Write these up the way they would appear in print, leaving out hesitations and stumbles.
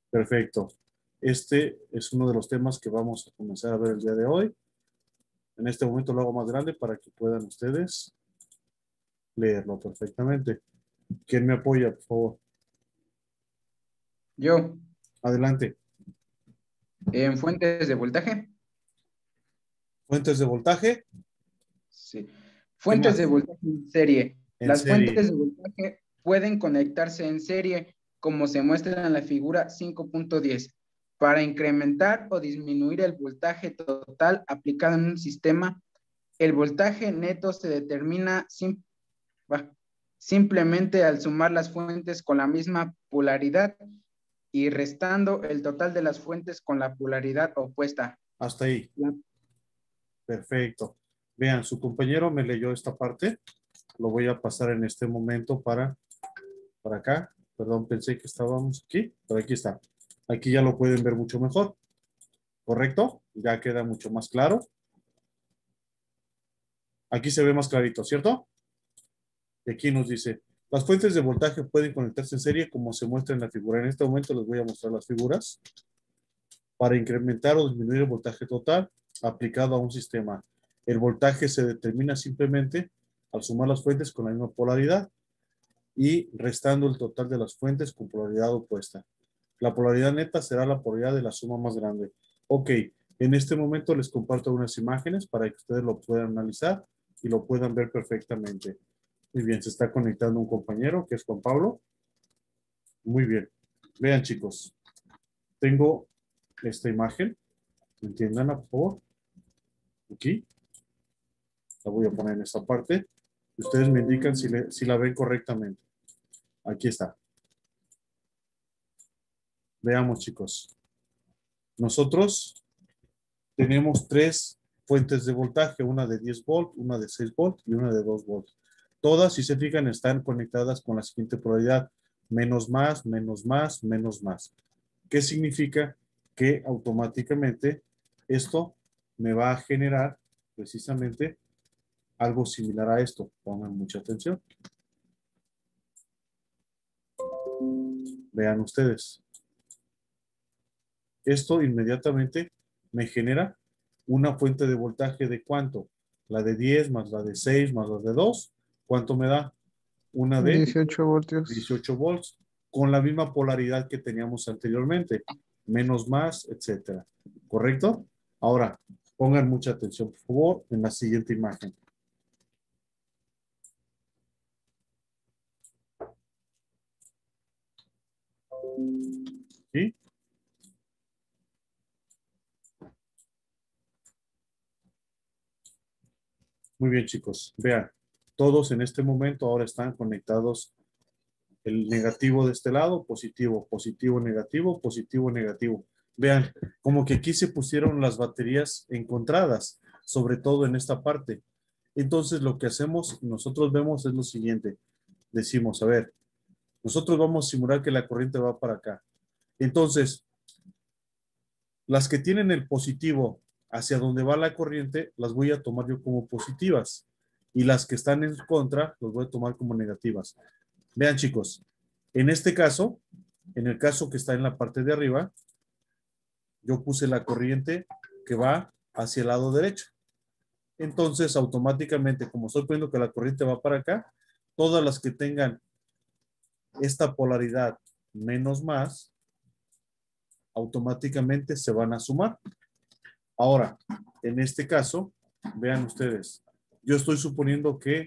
Perfecto. Este es uno de los temas que vamos a comenzar a ver el día de hoy. En este momento lo hago más grande para que puedan ustedes leerlo perfectamente. ¿Quién me apoya, por favor? Yo, Adelante. en fuentes de voltaje. Fuentes de voltaje. Sí. ¿Qué Fuentes de más? voltaje en serie. En Las serie. fuentes de voltaje pueden conectarse en serie, como se muestra en la figura 5.10, para incrementar o disminuir el voltaje total aplicado en un sistema. El voltaje neto se determina simplemente al sumar las fuentes con la misma polaridad y restando el total de las fuentes con la polaridad opuesta. Hasta ahí. La- Perfecto. Vean, su compañero me leyó esta parte. Lo voy a pasar en este momento para acá. Perdón, pensé que estábamos aquí, pero aquí está. Aquí ya lo pueden ver mucho mejor. ¿Correcto? Ya queda mucho más claro. Aquí se ve más clarito, ¿cierto? Y aquí nos dice, las fuentes de voltaje pueden conectarse en serie como se muestra en la figura. En este momento les voy a mostrar las figuras para incrementar o disminuir el voltaje total aplicado a un sistema. El voltaje se determina simplemente al sumar las fuentes con la misma polaridad y restando el total de las fuentes con polaridad opuesta. La polaridad neta será la polaridad de la suma más grande. Ok, en este momento les comparto unas imágenes para que ustedes lo puedan analizar y lo puedan ver perfectamente. Muy bien, se está conectando un compañero que es Juan Pablo. Muy bien. Vean, chicos, tengo esta imagen. Entiéndanla, por favor. Aquí. La voy a poner en esta parte. Ustedes me indican si la ven correctamente. Aquí está. Veamos, chicos. Nosotros tenemos tres fuentes de voltaje, una de 10 volt, una de 6 volt y una de 2 volts. Todas, si se fijan, están conectadas con la siguiente polaridad, menos más, menos más, menos más. ¿Qué significa? Que automáticamente esto me va a generar precisamente algo similar a esto. Pongan mucha atención. Vean ustedes. Esto inmediatamente me genera una fuente de voltaje de ¿cuánto? La de 10 más la de 6 más la de 2. ¿Cuánto me da? Una de 18 voltios. 18 volts con la misma polaridad que teníamos anteriormente. Menos más, etcétera. ¿Correcto? Ahora, pongan mucha atención, por favor, en la siguiente imagen. ¿Sí? Muy bien, chicos. Vean, todos en este momento ahora están conectados. El negativo de este lado, positivo, positivo, negativo, positivo, negativo. Vean, como que aquí se pusieron las baterías encontradas, sobre todo en esta parte. Entonces, lo que hacemos, nosotros vemos es lo siguiente. Decimos, a ver, nosotros vamos a simular que la corriente va para acá. Entonces, las que tienen el positivo hacia donde va la corriente, las voy a tomar yo como positivas. Y las que están en contra, las voy a tomar como negativas. Vean, chicos, en este caso, en el caso que está en la parte de arriba, yo puse la corriente que va hacia el lado derecho. Entonces, automáticamente, como estoy poniendo que la corriente va para acá, todas las que tengan esta polaridad menos más, automáticamente se van a sumar. Ahora, en este caso, vean ustedes, yo estoy suponiendo que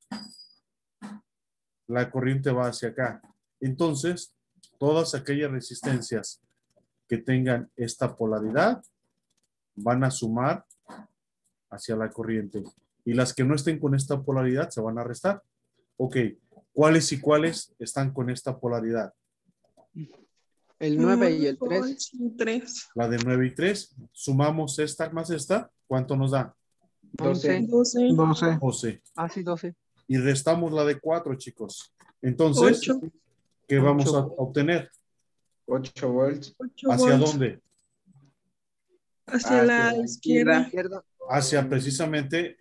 la corriente va hacia acá. Entonces, todas aquellas resistencias que tengan esta polaridad van a sumar hacia la corriente. Y las que no estén con esta polaridad se van a restar. Ok, ¿cuáles y cuáles están con esta polaridad? El 9 y el 3. 3. La de 9 y 3. Sumamos esta más esta. ¿Cuánto nos da? 12. 12. 12. Ah, sí, 12. Y restamos la de 4, chicos. Entonces, 8. ¿qué vamos a 8. obtener? 8 volts. 8 ¿Hacia volts. dónde? Hacia Hacia la la izquierda. Izquierda. Hacia precisamente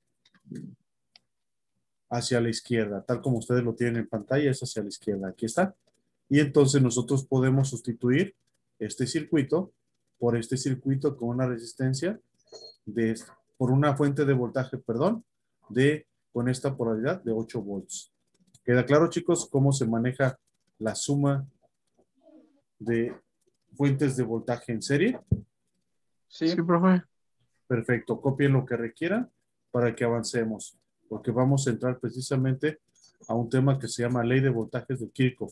hacia la izquierda, tal como ustedes lo tienen en pantalla, es hacia la izquierda. Aquí está. Y entonces nosotros podemos sustituir este circuito por este circuito con una resistencia por una fuente de voltaje, perdón, con esta polaridad de 8 volts. ¿Queda claro, chicos, cómo se maneja la suma de fuentes de voltaje en serie? Sí. Sí, profe. Perfecto, copien lo que requieran para que avancemos, porque vamos a entrar precisamente a un tema que se llama ley de voltajes de Kirchhoff.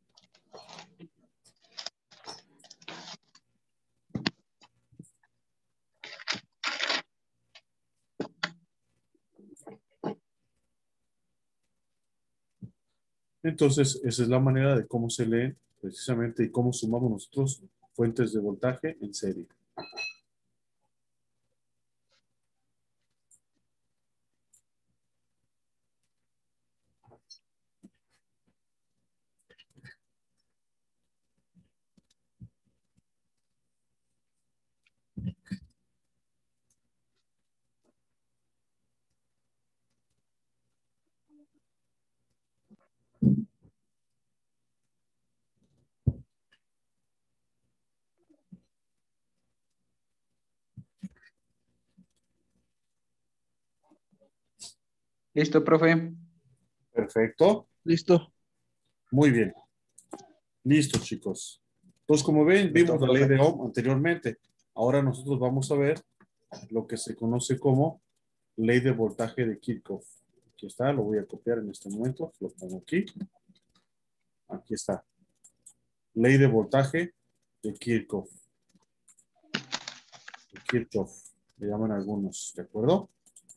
Entonces, esa es la manera de cómo se leen precisamente y cómo sumamos nosotros fuentes de voltaje en serie. Listo, profe. Perfecto. Listo. Muy bien. Listo, chicos. Entonces, como ven, Listo, vimos la ley profe. de Ohm anteriormente. Ahora nosotros vamos a ver lo que se conoce como ley de voltaje de Kirchhoff. Aquí está, lo voy a copiar en este momento. Lo pongo aquí. Aquí está. Ley de voltaje de Kirchhoff. Kirchhoff, le llaman algunos, ¿de acuerdo?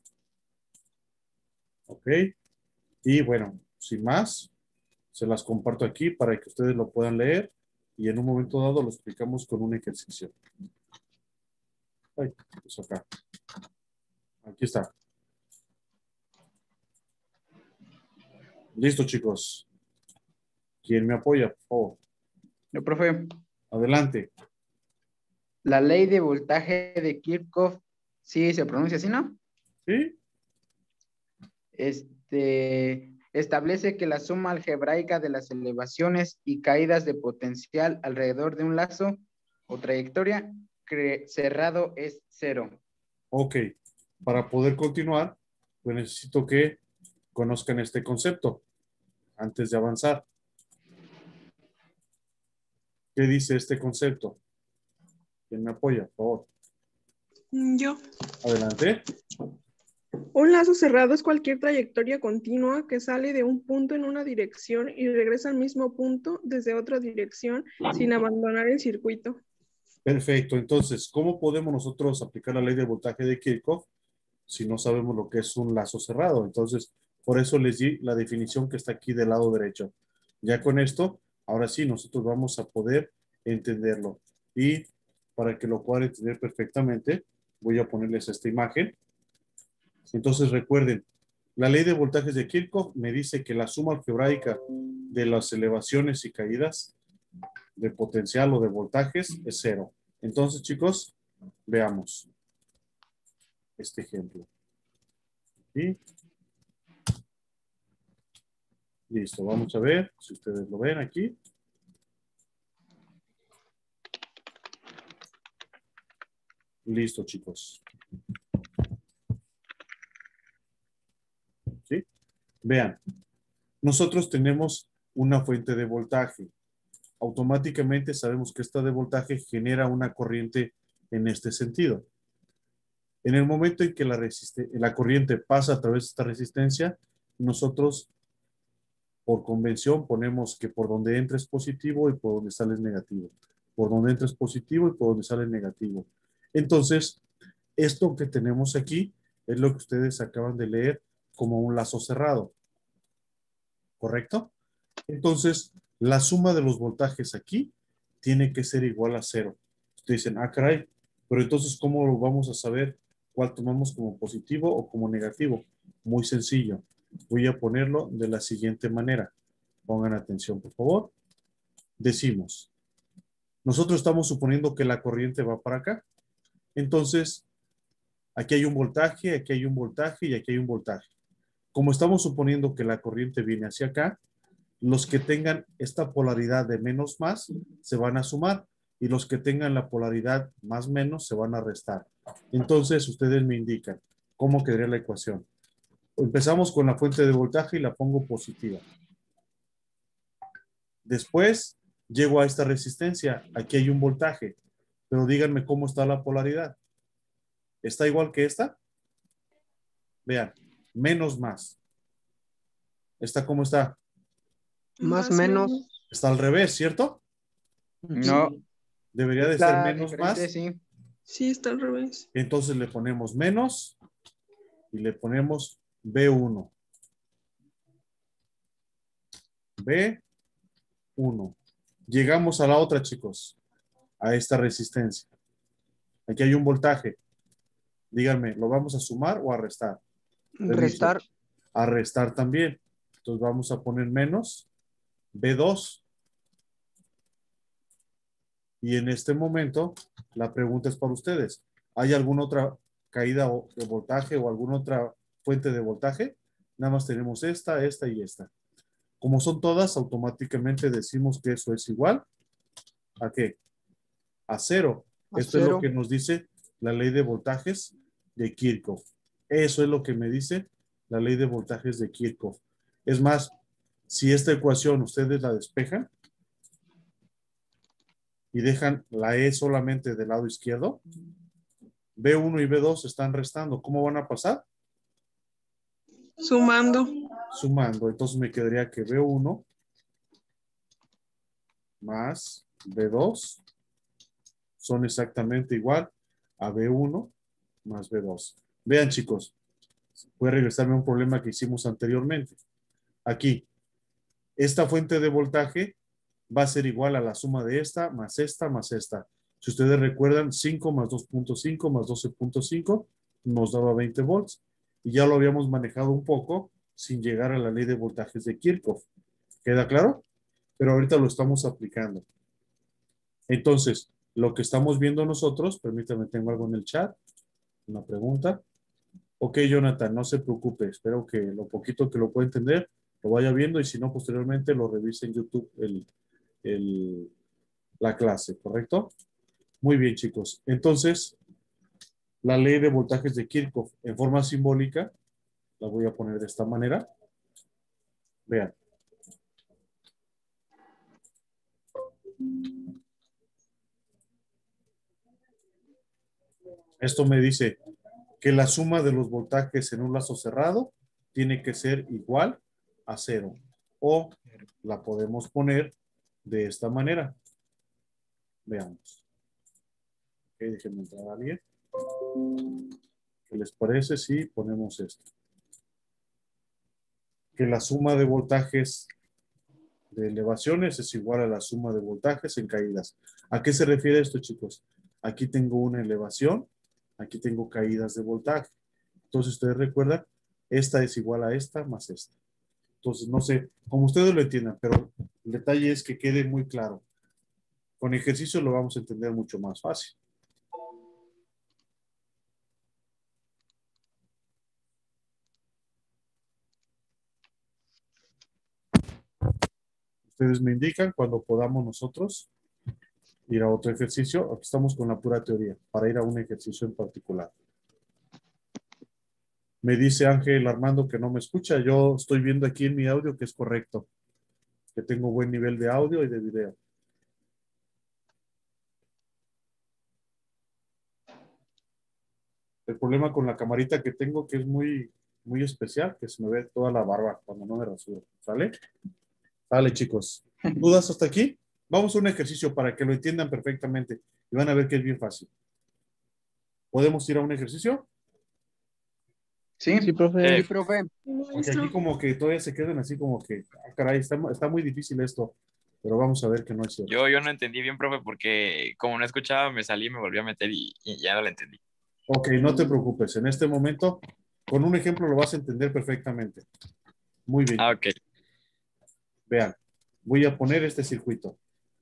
Ok. Y bueno, sin más, se las comparto aquí para que ustedes lo puedan leer y en un momento dado lo explicamos con un ejercicio. Ay, pues acá. Aquí está. Listo, chicos. ¿Quién me apoya? Por favor. Yo, profe. Adelante. La ley de voltaje de Kirchhoff, sí se pronuncia así, ¿no? ¿Sí? Establece que la suma algebraica de las elevaciones y caídas de potencial alrededor de un lazo o trayectoria cerrado es 0. Ok. Para poder continuar, pues necesito que conozcan este concepto antes de avanzar. ¿Qué dice este concepto? ¿Quién me apoya, por favor? Yo. Adelante. Un lazo cerrado es cualquier trayectoria continua que sale de un punto en una dirección y regresa al mismo punto desde otra dirección sin abandonar el circuito. Perfecto. Entonces, ¿cómo podemos nosotros aplicar la ley de voltaje de Kirchhoff si no sabemos lo que es un lazo cerrado? Entonces, por eso les di la definición que está aquí del lado derecho. Ya con esto, ahora sí, nosotros vamos a poder entenderlo. Y para que lo puedan entender perfectamente, voy a ponerles esta imagen. Entonces, recuerden, la ley de voltajes de Kirchhoff me dice que la suma algebraica de las elevaciones y caídas de potencial o de voltajes es 0. Entonces, chicos, veamos este ejemplo. ¿Sí? Listo, vamos a ver si ustedes lo ven aquí. Listo, chicos. ¿Sí? Vean, nosotros tenemos una fuente de voltaje. Automáticamente sabemos que esta de voltaje genera una corriente en este sentido. En el momento en que la corriente pasa a través de esta resistencia, nosotros por convención ponemos que por donde entra es positivo y por donde sale es negativo. Por donde entra es positivo y por donde sale es negativo. Entonces, esto que tenemos aquí es lo que ustedes acaban de leer como un lazo cerrado. ¿Correcto? Entonces, la suma de los voltajes aquí tiene que ser igual a 0. Ustedes dicen, ah, caray, pero entonces, ¿cómo lo vamos a saber cuál tomamos como positivo o como negativo? Muy sencillo. Voy a ponerlo de la siguiente manera. Pongan atención, por favor. Decimos, nosotros estamos suponiendo que la corriente va para acá. Entonces, aquí hay un voltaje, aquí hay un voltaje y aquí hay un voltaje. Como estamos suponiendo que la corriente viene hacia acá, los que tengan esta polaridad de menos más se van a sumar. y los que tengan la polaridad más menos se van a restar. Entonces, ustedes me indican cómo quedaría la ecuación. Empezamos con la fuente de voltaje y la pongo positiva. Después, llego a esta resistencia. Aquí hay un voltaje, pero díganme cómo está la polaridad. ¿Está igual que esta? Vean, menos más. ¿Esta cómo está? Más menos. Está al revés, ¿cierto? No, Debería de ser está menos diferente, más. sí. Sí, está al revés. Entonces le ponemos menos y le ponemos B1. B1. Llegamos a la otra, chicos. A esta resistencia. Aquí hay un voltaje. Díganme, ¿lo vamos a sumar o a restar? Restar. A restar también. Entonces vamos a poner menos B2. Y en este momento, la pregunta es para ustedes. ¿Hay alguna otra caída de voltaje o alguna otra fuente de voltaje? Nada más tenemos esta, esta y esta. Como son todas, automáticamente decimos que eso es igual ¿a qué? A cero. Esto es lo que nos dice la ley de voltajes de Kirchhoff. Eso es lo que me dice la ley de voltajes de Kirchhoff. Es más, si esta ecuación ustedes la despejan y dejan la E solamente del lado izquierdo, B1 y B2 están restando. ¿Cómo van a pasar? Sumando. Sumando. Entonces me quedaría que B1 más B2 son exactamente igual a B1 más B2. Vean, chicos, voy a regresarme a un problema que hicimos anteriormente. Aquí, esta fuente de voltaje va a ser igual a la suma de esta más esta más esta. Si ustedes recuerdan, 5 más 2.5 más 12.5 nos daba 20 volts. Y ya lo habíamos manejado un poco sin llegar a la ley de voltajes de Kirchhoff. ¿Queda claro? Pero ahorita lo estamos aplicando. Entonces, lo que estamos viendo nosotros, permítanme, tengo algo en el chat, una pregunta. Ok, Jonathan, no se preocupe, espero que lo poquito que lo pueda entender, lo vaya viendo y si no, posteriormente lo revise en YouTube la clase, ¿correcto? Muy bien, chicos. Entonces, la ley de voltajes de Kirchhoff en forma simbólica, la voy a poner de esta manera. Vean. Esto me dice que la suma de los voltajes en un lazo cerrado tiene que ser igual a cero. O la podemos poner de esta manera. Veamos. Ok, déjenme entrar a alguien. ¿Qué les parece si ponemos esto? Que la suma de voltajes de elevaciones es igual a la suma de voltajes en caídas. ¿A qué se refiere esto, chicos? Aquí tengo una elevación, aquí tengo caídas de voltaje. Entonces, ustedes recuerdan, esta es igual a esta más esta. Entonces, no sé, como ustedes lo entiendan, pero el detalle es que quede muy claro. Con ejercicio lo vamos a entender mucho más fácil. Ustedes me indican cuando podamos nosotros ir a otro ejercicio. Aquí estamos con la pura teoría, para ir a un ejercicio en particular. Me dice Ángel Armando que no me escucha. Yo estoy viendo aquí en mi audio que es correcto, que tengo buen nivel de audio y de video. El problema con la camarita que tengo que es muy, muy especial, que se me ve toda la barba cuando no me rasuro. ¿Sale? Sale, chicos. ¿Dudas hasta aquí? Vamos a un ejercicio para que lo entiendan perfectamente y van a ver que es bien fácil. ¿Podemos ir a un ejercicio? Sí, Sí, profe. sí, profe. Porque aquí como que todavía se quedan así como que, ah, caray, está muy difícil esto, pero vamos a ver que no es cierto. Yo no entendí bien, profe, porque como no escuchaba, me salí y me volví a meter y ya no lo entendí. Ok, no te preocupes. En este momento, con un ejemplo lo vas a entender perfectamente. Muy bien. Ah, ok. Vean, voy a poner este circuito.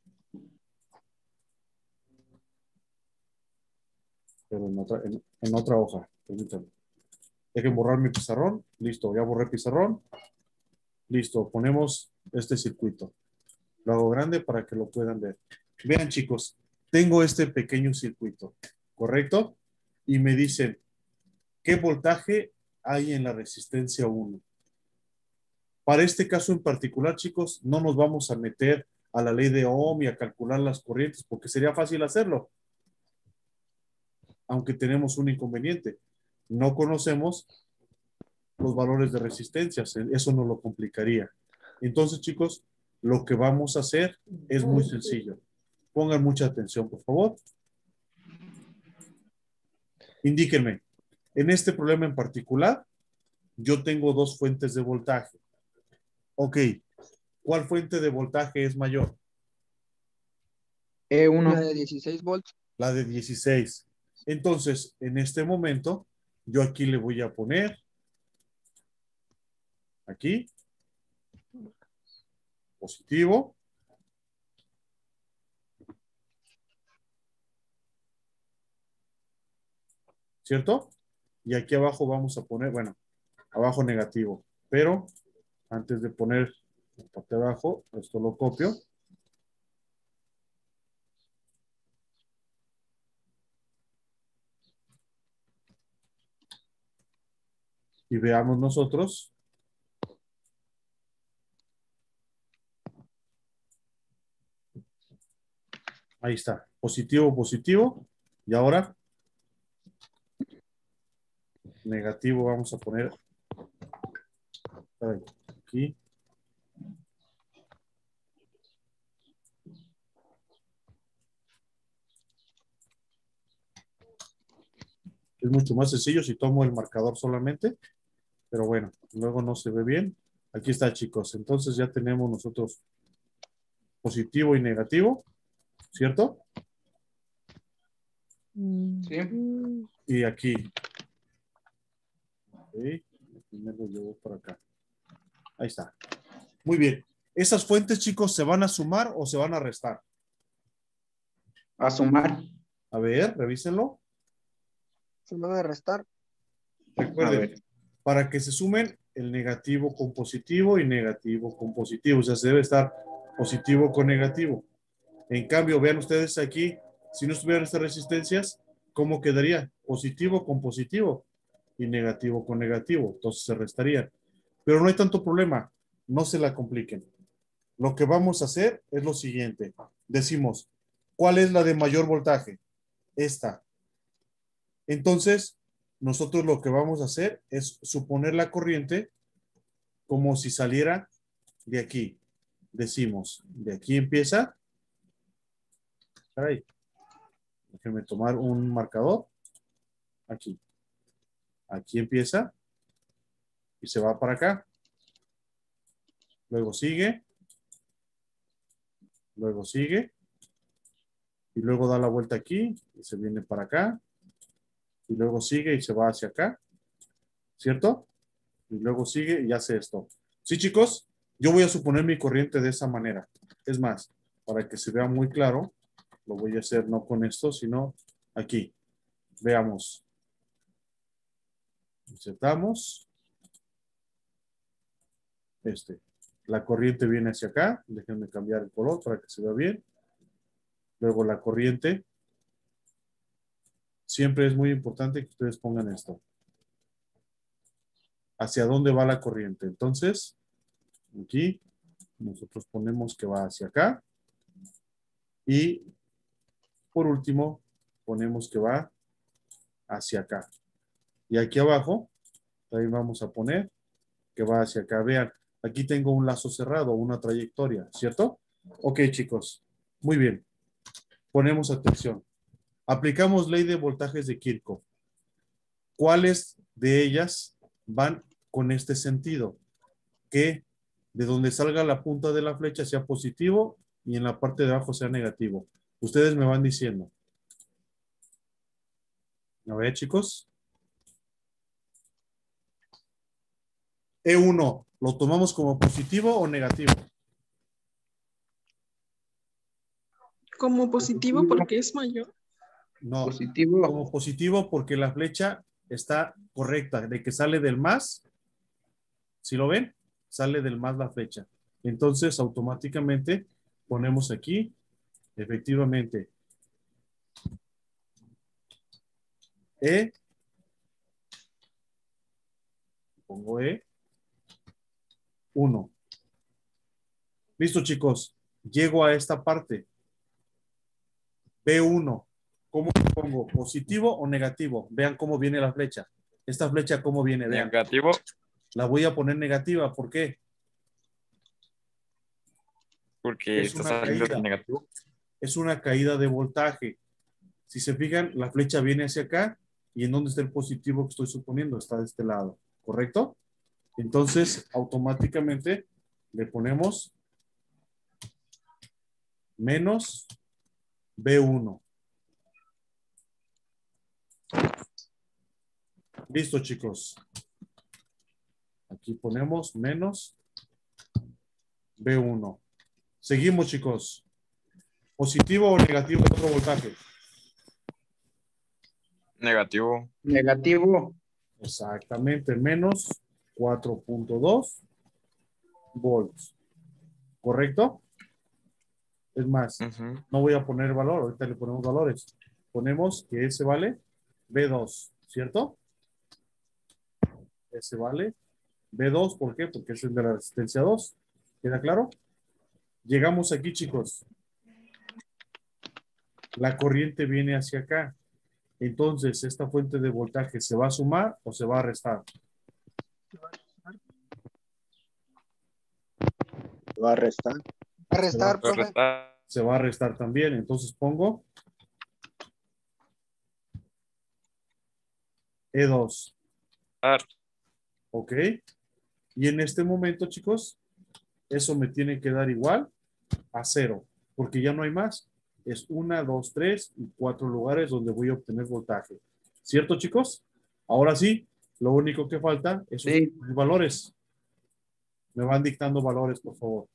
Pero en otra hoja. Permítanme. Dejen borrar mi pizarrón. Listo, ya borré pizarrón. Listo, ponemos este circuito. Lo hago grande para que lo puedan ver. Vean, chicos, tengo este pequeño circuito, ¿correcto? Y me dicen, ¿qué voltaje hay en la resistencia 1? Para este caso en particular, chicos, no nos vamos a meter a la ley de Ohm y a calcular las corrientes, porque sería fácil hacerlo, aunque tenemos un inconveniente. No conocemos los valores de resistencia, eso nos lo complicaría. Entonces, chicos, lo que vamos a hacer es muy sencillo. Pongan mucha atención, por favor. Indíquenme, en este problema en particular, yo tengo dos fuentes de voltaje. Ok, ¿cuál fuente de voltaje es mayor? La E1. de 16 volts. La de 16. Entonces, en este momento, yo aquí le voy a poner, aquí, positivo. ¿Cierto? Y aquí abajo vamos a poner, bueno, abajo negativo. Pero antes de poner la parte de abajo, esto lo copio. Y veamos nosotros. Ahí está. Positivo, positivo. Y ahora, negativo vamos a poner aquí. Es mucho más sencillo si tomo el marcador solamente. Pero bueno, luego no se ve bien. Aquí está, chicos. Entonces ya tenemos nosotros positivo y negativo. ¿Cierto? Sí. Y aquí. Okay. Primero lo llevo por acá. Ahí está. Muy bien. ¿Esas fuentes, chicos, se van a sumar o se van a restar? A sumar. A ver, revísenlo. Se van a restar. A Recuerden, ver. para que se sumen el negativo con positivo y negativo con positivo. O sea, se debe estar positivo con negativo. En cambio, vean ustedes aquí, si no estuvieran estas resistencias, ¿cómo quedaría? Positivo con positivo y negativo con negativo. Entonces se restarían. Pero no hay tanto problema. No se la compliquen. Lo que vamos a hacer es lo siguiente. Decimos, ¿cuál es la de mayor voltaje? Esta. Entonces, nosotros lo que vamos a hacer es suponer la corriente como si saliera de aquí. Decimos, de aquí empieza. Caray, déjenme tomar un marcador. Aquí. Aquí empieza y se va para acá. Luego sigue. Luego sigue. Y luego da la vuelta aquí y se viene para acá. Y luego sigue y se va hacia acá. ¿Cierto? Y luego sigue y hace esto. ¿Sí, chicos? Yo voy a suponer mi corriente de esa manera. Es más, para que se vea muy claro, lo voy a hacer no con esto, sino aquí. Veamos. Insertamos. La corriente viene hacia acá. Déjenme cambiar el color para que se vea bien. Luego la corriente. Siempre es muy importante que ustedes pongan esto. ¿Hacia dónde va la corriente? Entonces, aquí nosotros ponemos que va hacia acá. Y por último, ponemos que va hacia acá. Y aquí abajo, ahí vamos a poner que va hacia acá. Vean, aquí tengo un lazo cerrado, una trayectoria, ¿cierto? Ok, chicos. Muy bien. Ponemos atención. Aplicamos ley de voltajes de Kirchhoff. ¿Cuáles de ellas van con este sentido? Que de donde salga la punta de la flecha sea positivo y en la parte de abajo sea negativo. Ustedes me van diciendo. A ver, chicos. E1, ¿lo tomamos como positivo o negativo? Como positivo porque es mayor. No, Positivo. como positivo porque la flecha está correcta, de que sale del más, ¿sí lo ven? Sale del más la flecha. Entonces, automáticamente ponemos aquí, efectivamente, E. Pongo E. 1. Listo, chicos. Llego a esta parte. B1. ¿Cómo le pongo? ¿Positivo o negativo? Vean cómo viene la flecha. Esta flecha, ¿cómo viene? Vean. Negativo. La voy a poner negativa. ¿Por qué? Porque Es está una saliendo caída. negativo. Es una caída de voltaje. Si se fijan, la flecha viene hacia acá. ¿Y en dónde está el positivo que estoy suponiendo? Está de este lado. ¿Correcto? Entonces, automáticamente le ponemos menos B1. Listo, chicos. Aquí ponemos menos B1. Seguimos, chicos. ¿Positivo o negativo otro voltaje? Negativo. Negativo. Exactamente, menos 4.2 volts. ¿Correcto? Es más, Ujú. no voy a poner valor, ahorita le ponemos valores. Ponemos que ese vale B2, ¿cierto? Ese vale B2, ¿por qué? Porque es el de la resistencia 2. ¿Queda claro? Llegamos aquí, chicos. La corriente viene hacia acá. Entonces, ¿esta fuente de voltaje se va a sumar o se va a restar? Va a restar. Va a restar, profe. Restar. Se va a restar también. Entonces pongo E2. ¿Ok? Y en este momento, chicos, eso me tiene que dar igual a 0, porque ya no hay más. Es 1, 2, 3 y 4 lugares donde voy a obtener voltaje. ¿Cierto, chicos? Ahora sí, lo único que falta es Sí. los valores. Me van dictando valores, por favor.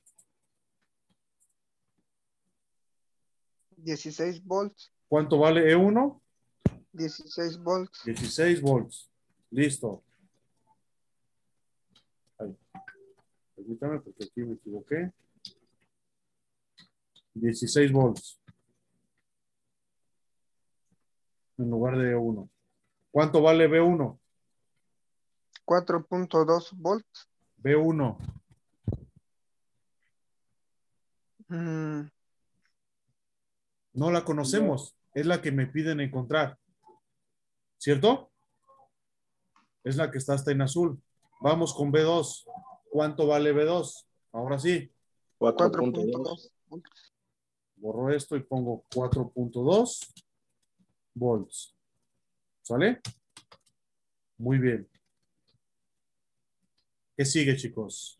16 volts. ¿Cuánto vale E1? 16 volts. 16 volts. Listo. Ahí. Permítame porque aquí me equivoqué. 16 volts. En lugar de E1. ¿Cuánto vale B1? 4.2 volts. B1. Mm, No la conocemos. Es la que me piden encontrar. ¿Cierto? Es la que está hasta en azul. Vamos con B2. ¿Cuánto vale B2? Ahora sí. 4.2 volts. Borro esto y pongo 4.2 volts. ¿Sale? Muy bien. ¿Qué sigue, chicos?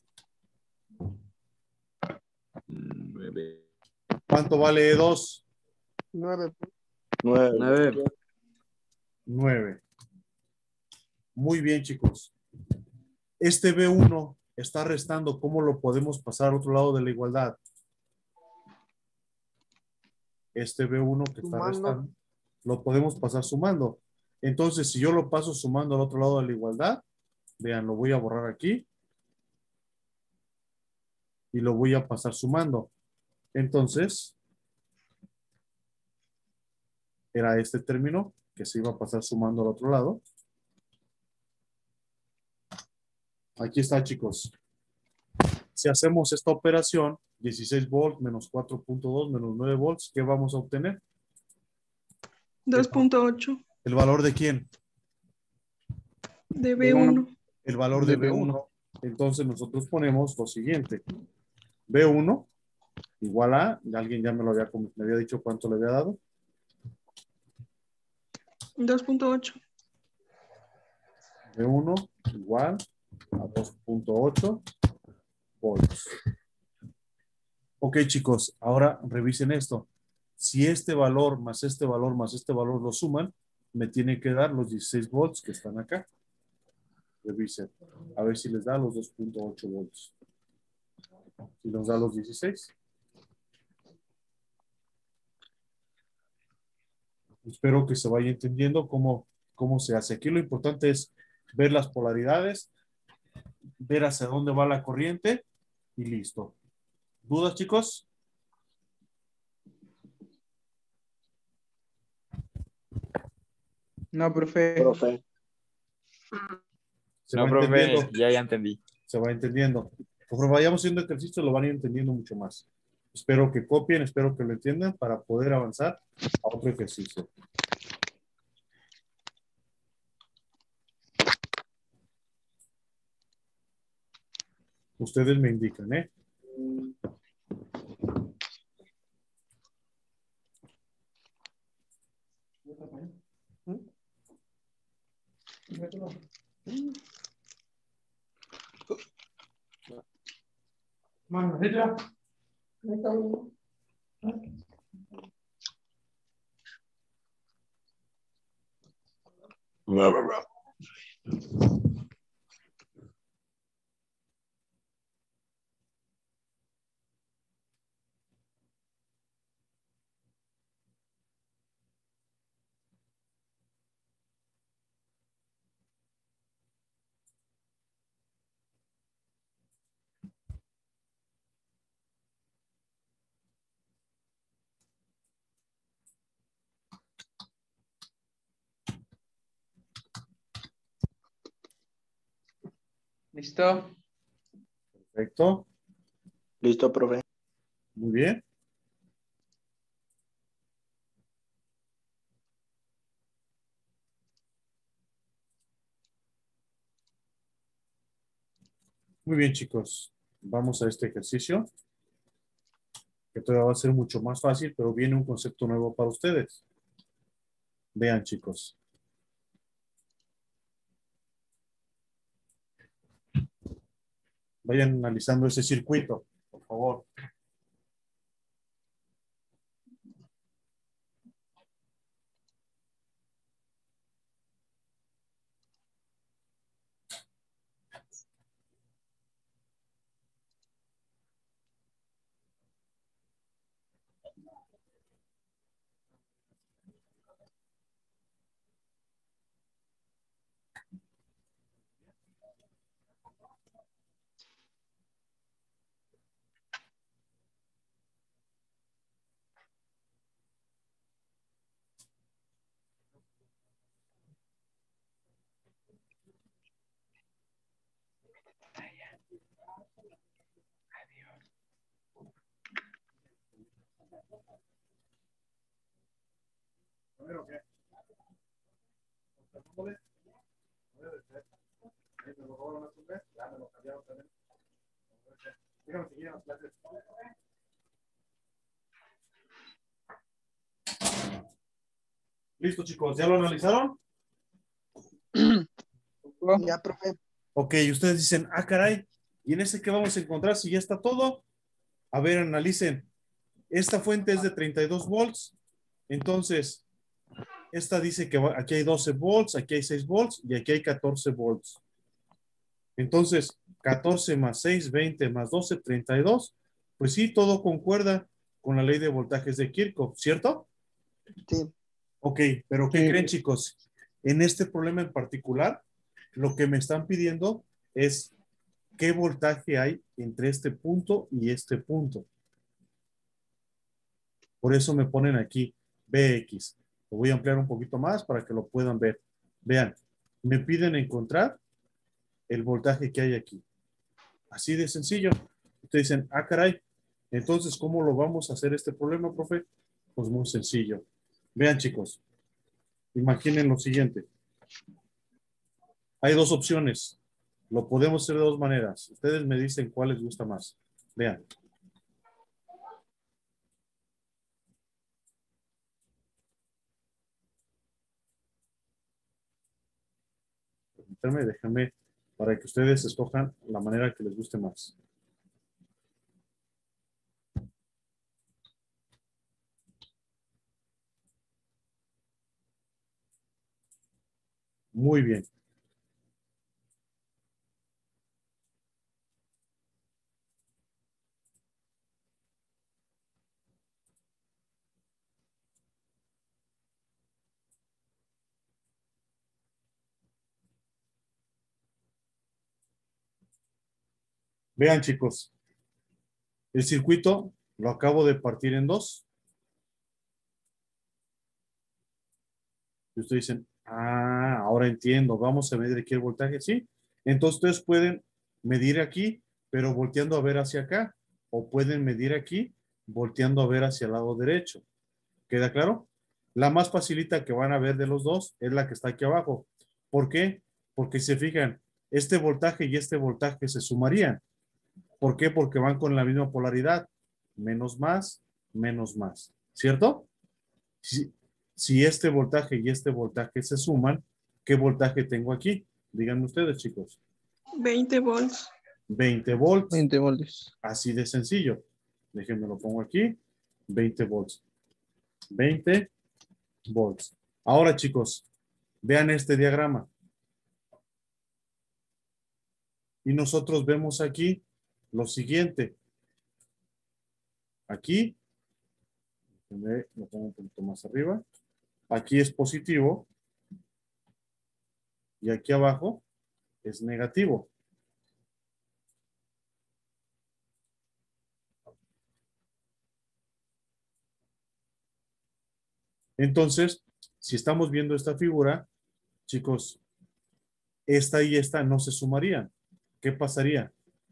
9. ¿Cuánto vale E2? 9. 9. 9. Muy bien, chicos. Este B1 está restando. ¿Cómo lo podemos pasar al otro lado de la igualdad? Este B1 que está Sumando. restando, lo podemos pasar sumando. Entonces, si yo lo paso sumando al otro lado de la igualdad, vean, lo voy a borrar aquí y lo voy a pasar sumando. Entonces, era este término que se iba a pasar sumando al otro lado. Aquí está, chicos. Si hacemos esta operación, 16 volts menos 4.2 menos 9 volts, ¿qué vamos a obtener? 2.8 ¿El valor de quién? de B1. El valor de B1. Entonces nosotros ponemos lo siguiente. B1 igual a, alguien ya me había dicho cuánto le había dado. 2.8. B1 igual a 2.8 volts. Ok, chicos, ahora revisen esto. Si este valor más este valor más este valor lo suman, me tiene que dar los 16 volts que están acá. Revisen. A ver si les da los 2.8 volts. Si nos da los 16. Espero que se vaya entendiendo cómo se hace. Aquí lo importante es ver las polaridades, ver hacia dónde va la corriente y listo. ¿Dudas, chicos? No, profe. Profe. Se No, va profe, entendiendo. ya entendí. Se va entendiendo. Conforme vayamos haciendo ejercicio, lo van a ir entendiendo mucho más. Espero que copien, espero que lo entiendan para poder avanzar a otro ejercicio. Ustedes me indican, ¿eh? ¿Listo? Perfecto. Listo, profe. Muy bien. Muy bien, chicos. Vamos a este ejercicio, que todavía va a ser mucho más fácil, pero viene un concepto nuevo para ustedes. Vean, chicos. Vayan analizando ese circuito, por favor. Listo, chicos. ¿Ya lo analizaron? Ya, profe. Ok, ustedes dicen, ah, caray, ¿y en ese qué vamos a encontrar si ya está todo? A ver, analicen. Esta fuente es de 32 volts. Entonces, esta dice que aquí hay 12 volts, aquí hay 6 volts y aquí hay 14 volts. Entonces, 14 más 6, 20 más 12, 32. Pues sí, todo concuerda con la ley de voltajes de Kirchhoff, ¿cierto? Sí. Ok, pero ¿qué Sí. creen, chicos? En este problema en particular, lo que me están pidiendo es qué voltaje hay entre este punto y este punto. Por eso me ponen aquí Bx. Lo voy a ampliar un poquito más para que lo puedan ver. Vean, me piden encontrar el voltaje que hay aquí. Así de sencillo. Ustedes dicen, ah, caray, entonces, ¿cómo lo vamos a hacer este problema, profe? Pues muy sencillo. Vean, chicos, imaginen lo siguiente. Hay dos opciones. Lo podemos hacer de dos maneras. Ustedes me dicen cuál les gusta más. Vean. Permítanme, déjame para que ustedes escojan la manera que les guste más. Muy bien. Vean, chicos, el circuito lo acabo de partir en dos. Y ustedes dicen, Ah, ahora entiendo. Vamos a medir aquí el voltaje, ¿sí? Entonces ustedes pueden medir aquí, pero volteando a ver hacia acá. O pueden medir aquí, volteando a ver hacia el lado derecho. ¿Queda claro? La más facilita que van a ver de los dos es la que está aquí abajo. ¿Por qué? Porque si se fijan, este voltaje y este voltaje se sumarían. ¿Por qué? Porque van con la misma polaridad. Menos más, menos más. ¿Cierto? Si, si este voltaje y este voltaje se suman, ¿qué voltaje tengo aquí? Díganme ustedes, chicos. 20 volts. 20 volts. 20 voltios. Así de sencillo. Déjenme lo pongo aquí. 20 volts. 20 volts. Ahora, chicos, vean este diagrama. Y nosotros vemos aquí lo siguiente. Aquí, lo pongo un poquito más arriba. Aquí es positivo. Y aquí abajo es negativo. Entonces, si estamos viendo esta figura, chicos, esta y esta no se sumarían. ¿Qué pasaría?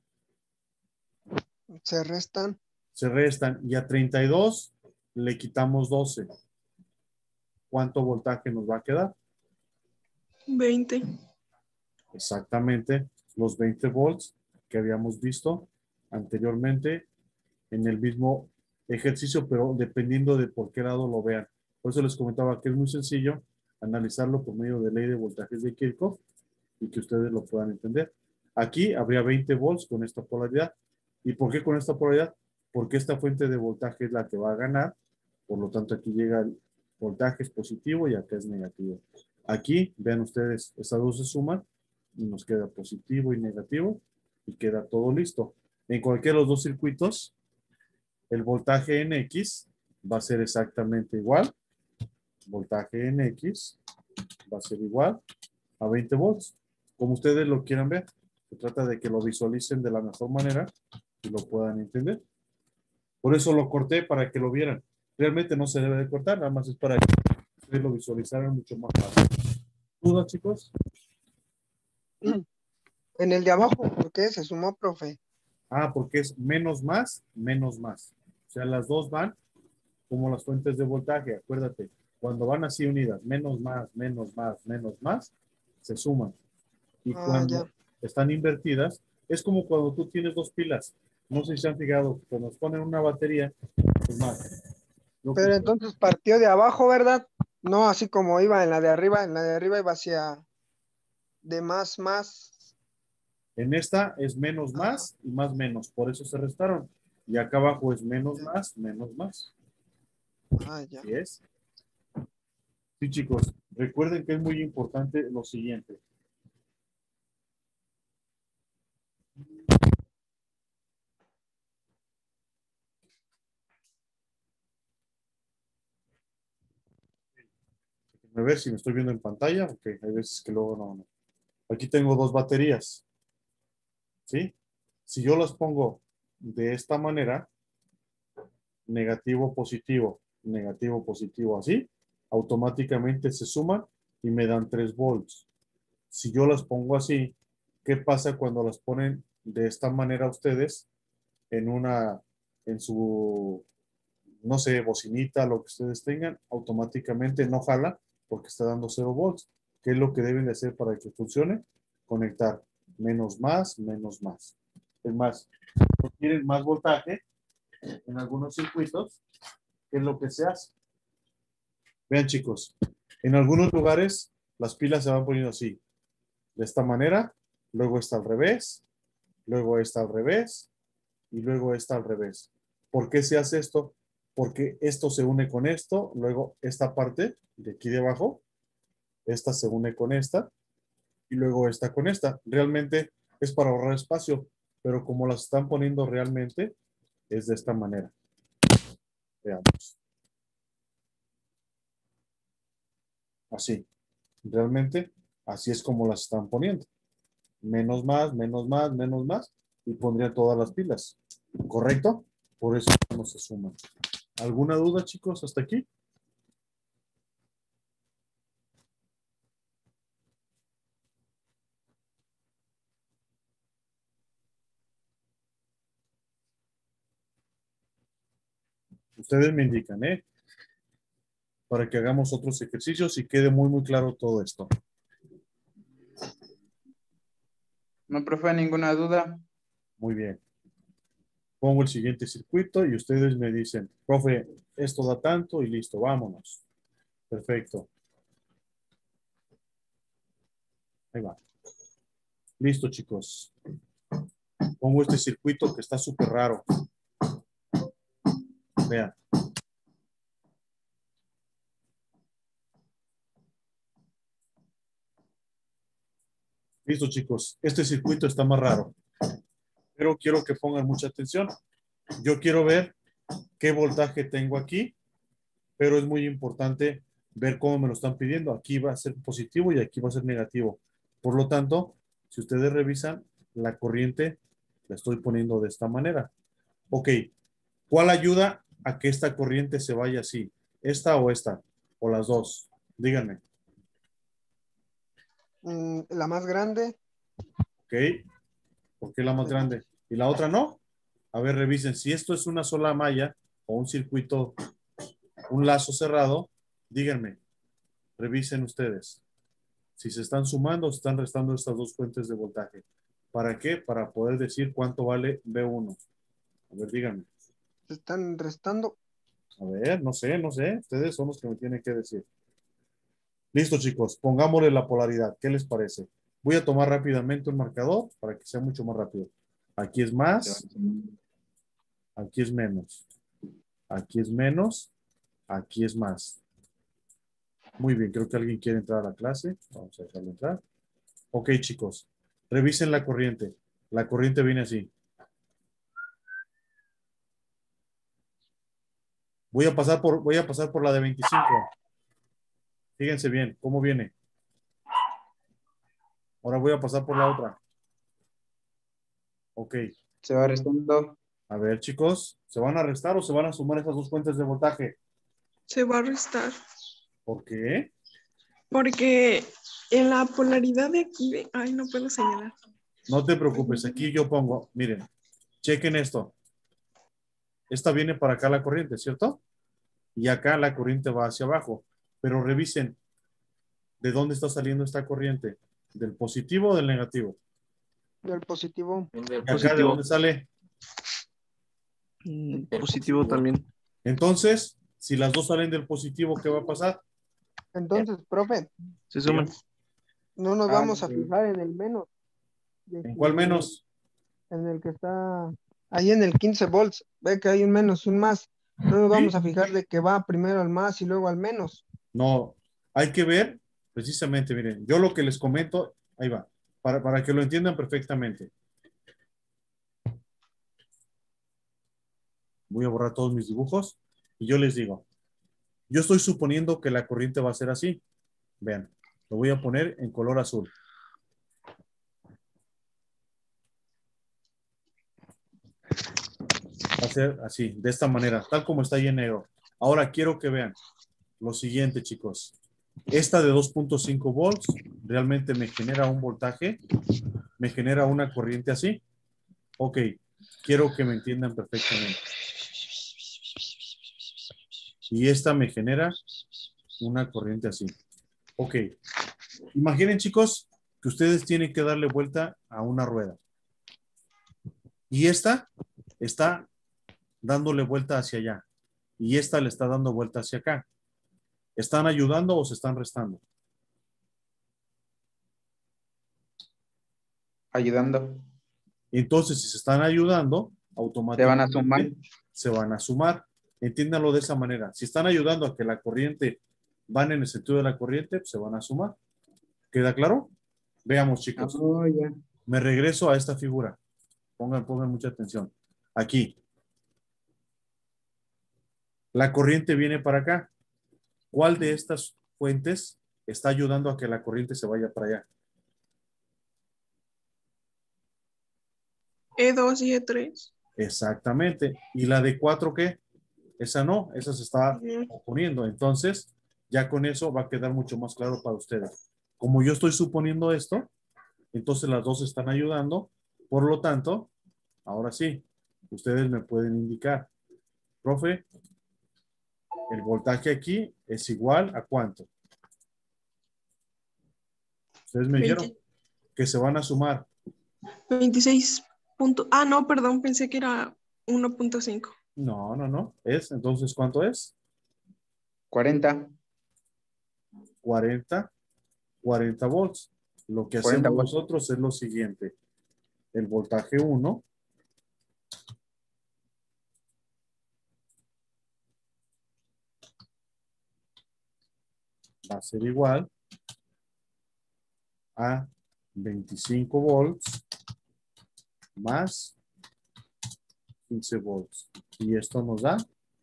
Se restan. Se restan y a 32 le quitamos 12. ¿Cuánto voltaje nos va a quedar? 20. Exactamente los 20 volts que habíamos visto anteriormente en el mismo ejercicio, pero dependiendo de por qué lado lo vean. Por eso les comentaba que es muy sencillo analizarlo por medio de ley de voltajes de Kirchhoff y que ustedes lo puedan entender. Aquí habría 20 volts con esta polaridad. ¿Y por qué con esta polaridad? Porque esta fuente de voltaje es la que va a ganar. Por lo tanto, aquí llega el voltaje es positivo y acá es negativo. Aquí, vean ustedes, estas dos se suman y nos queda positivo y negativo y queda todo listo. En cualquiera de los dos circuitos, el voltaje en X va a ser exactamente igual. Voltaje en X va a ser igual a 20 volts. Como ustedes lo quieran ver. Se trata de que lo visualicen de la mejor manera y lo puedan entender. Por eso lo corté para que lo vieran. Realmente no se debe de cortar, nada más es para que ustedes lo visualizaran mucho más fácil. ¿Dudas, chicos? En el de abajo, ¿por qué se sumó, profe? Ah, porque es menos más, menos más. O sea, las dos van como las fuentes de voltaje. Acuérdate, cuando van así unidas, menos más, menos más, menos más, se suman. Y cuando Ya. están invertidas, es como cuando tú tienes dos pilas. No sé si se han fijado, cuando nos ponen una batería, es más. Pero entonces partió de abajo, ¿verdad? No así como iba en la de arriba iba hacia de más, más. En esta es menos más y más menos, por eso se restaron. Y acá abajo es menos más, menos más. Ya. ¿Sí es? Sí, chicos, recuerden que es muy importante lo siguiente. A ver si me estoy viendo en pantalla. Ok, hay veces que luego no. Aquí tengo dos baterías. ¿Sí? Si yo las pongo de esta manera, negativo, positivo, así, automáticamente se suman y me dan 3 volts. Si yo las pongo así, ¿qué pasa cuando las ponen de esta manera ustedes en su, no sé, bocinita, lo que ustedes tengan, automáticamente no jala porque está dando 0 volts? ¿Qué es lo que deben de hacer para que funcione? Conectar menos más, menos más. Es más, si quieren más voltaje en algunos circuitos, ¿qué es lo que se hace? Vean, chicos, en algunos lugares las pilas se van poniendo así, de esta manera, luego está al revés, luego está al revés y luego está al revés. ¿Por qué se hace esto? Porque esto se une con esto, luego esta parte de aquí de abajo, esta se une con esta y luego esta con esta. Realmente es para ahorrar espacio, pero como las están poniendo realmente, es de esta manera. Veamos. Así. Realmente, así es como las están poniendo. Menos más, menos más, menos más. Y pondría todas las pilas. ¿Correcto? Por eso no se suman. ¿Alguna duda, chicos, hasta aquí? Ustedes me indican, ¿eh? Para que hagamos otros ejercicios y quede muy, muy claro todo esto. No, profe, ninguna duda. Muy bien. Pongo el siguiente circuito y ustedes me dicen, profe, esto da tanto y listo, vámonos. Perfecto. Ahí va. Listo, chicos. Pongo este circuito que está súper raro. Vean. Listo, chicos. Este circuito está más raro. Pero quiero que pongan mucha atención. Yo quiero ver qué voltaje tengo aquí, pero es muy importante ver cómo me lo están pidiendo. Aquí va a ser positivo y aquí va a ser negativo. Por lo tanto, si ustedes revisan, la corriente la estoy poniendo de esta manera. Ok, ¿cuál ayuda a que esta corriente se vaya así? ¿Esta o esta? ¿O las dos? Díganme. La más grande. Ok, ¿por qué la más grande? ¿Y la otra no? A ver, revisen. Si esto es una sola malla o un circuito, un lazo cerrado, díganme, revisen ustedes. Si se están sumando o se están restando estas dos fuentes de voltaje. ¿Para qué? Para poder decir cuánto vale B1. A ver, díganme. Se están restando. A ver, no sé. Ustedes son los que me tienen que decir. Listo, chicos. Pongámosle la polaridad. ¿Qué les parece? Voy a tomar rápidamente un marcador para que sea mucho más rápido. Aquí es más. Aquí es menos. Aquí es menos. Aquí es más. Muy bien, creo que alguien quiere entrar a la clase. Vamos a dejarlo entrar. Ok, chicos. Revisen la corriente. La corriente viene así. Voy a pasar por la de 25. Fíjense bien, ¿cómo viene? Ahora voy a pasar por la otra. Ok. Se va restando. A ver, chicos, ¿se van a restar o se van a sumar esas dos fuentes de voltaje? Se va a restar. ¿Por qué? Porque en la polaridad de aquí, ay, no puedo señalar. No te preocupes, aquí yo pongo, miren, chequen esto. Esta viene para acá la corriente, ¿cierto? Y acá la corriente va hacia abajo. Pero revisen, ¿de dónde está saliendo esta corriente? ¿Del positivo o del negativo? Del positivo. ¿Y acá de dónde sale? Positivo también. Entonces, si las dos salen del positivo, ¿qué va a pasar? Entonces, profe, Se suman. no nos vamos a fijar en el menos. ¿En cuál menos? En el que está ahí en el 15 volts. Ve que hay un menos, un más. No nos vamos a fijar de que va primero al más y luego al menos. No, hay que ver, precisamente, miren, yo lo que les comento, ahí va, para que lo entiendan perfectamente. Voy a borrar todos mis dibujos y yo les digo, yo estoy suponiendo que la corriente va a ser así. Vean, lo voy a poner en color azul. Va a ser así, de esta manera, tal como está ahí en negro. Ahora quiero que vean lo siguiente, chicos. Esta de 2.5 volts realmente me genera un voltaje, me genera una corriente así. Ok, quiero que me entiendan perfectamente. Y esta me genera una corriente así. Ok, imaginen, chicos, que ustedes tienen que darle vuelta a una rueda. Y esta está dándole vuelta hacia allá. Y esta le está dando vuelta hacia acá. ¿Están ayudando o se están restando? Ayudando. Entonces, si se están ayudando, automáticamente Se van a sumar. se van a sumar. Entiéndanlo de esa manera. Si están ayudando a que la corriente van en el sentido de la corriente, pues se van a sumar. ¿Queda claro? Veamos, chicos. Oh, ya. Me regreso a esta figura. Pongan mucha atención. Aquí. La corriente viene para acá. ¿Cuál de estas fuentes está ayudando a que la corriente se vaya para allá? E2 y E3. Exactamente. ¿Y la de 4 qué? Esa no, esa se está oponiendo. Entonces, ya con eso va a quedar mucho más claro para ustedes. Como yo estoy suponiendo esto, entonces las dos están ayudando. Por lo tanto, ahora sí, ustedes me pueden indicar. Profe, El voltaje aquí es igual a ¿cuánto? Ustedes me dijeron 20 que se van a sumar. 26 punto. Ah, no, perdón, pensé que era 1.5. No, no, no. Entonces, ¿cuánto es? 40. 40 volts. Lo que 40 hacemos volts. nosotros es lo siguiente. El voltaje 1 va a ser igual a 25 volts más 15 volts. Y esto nos da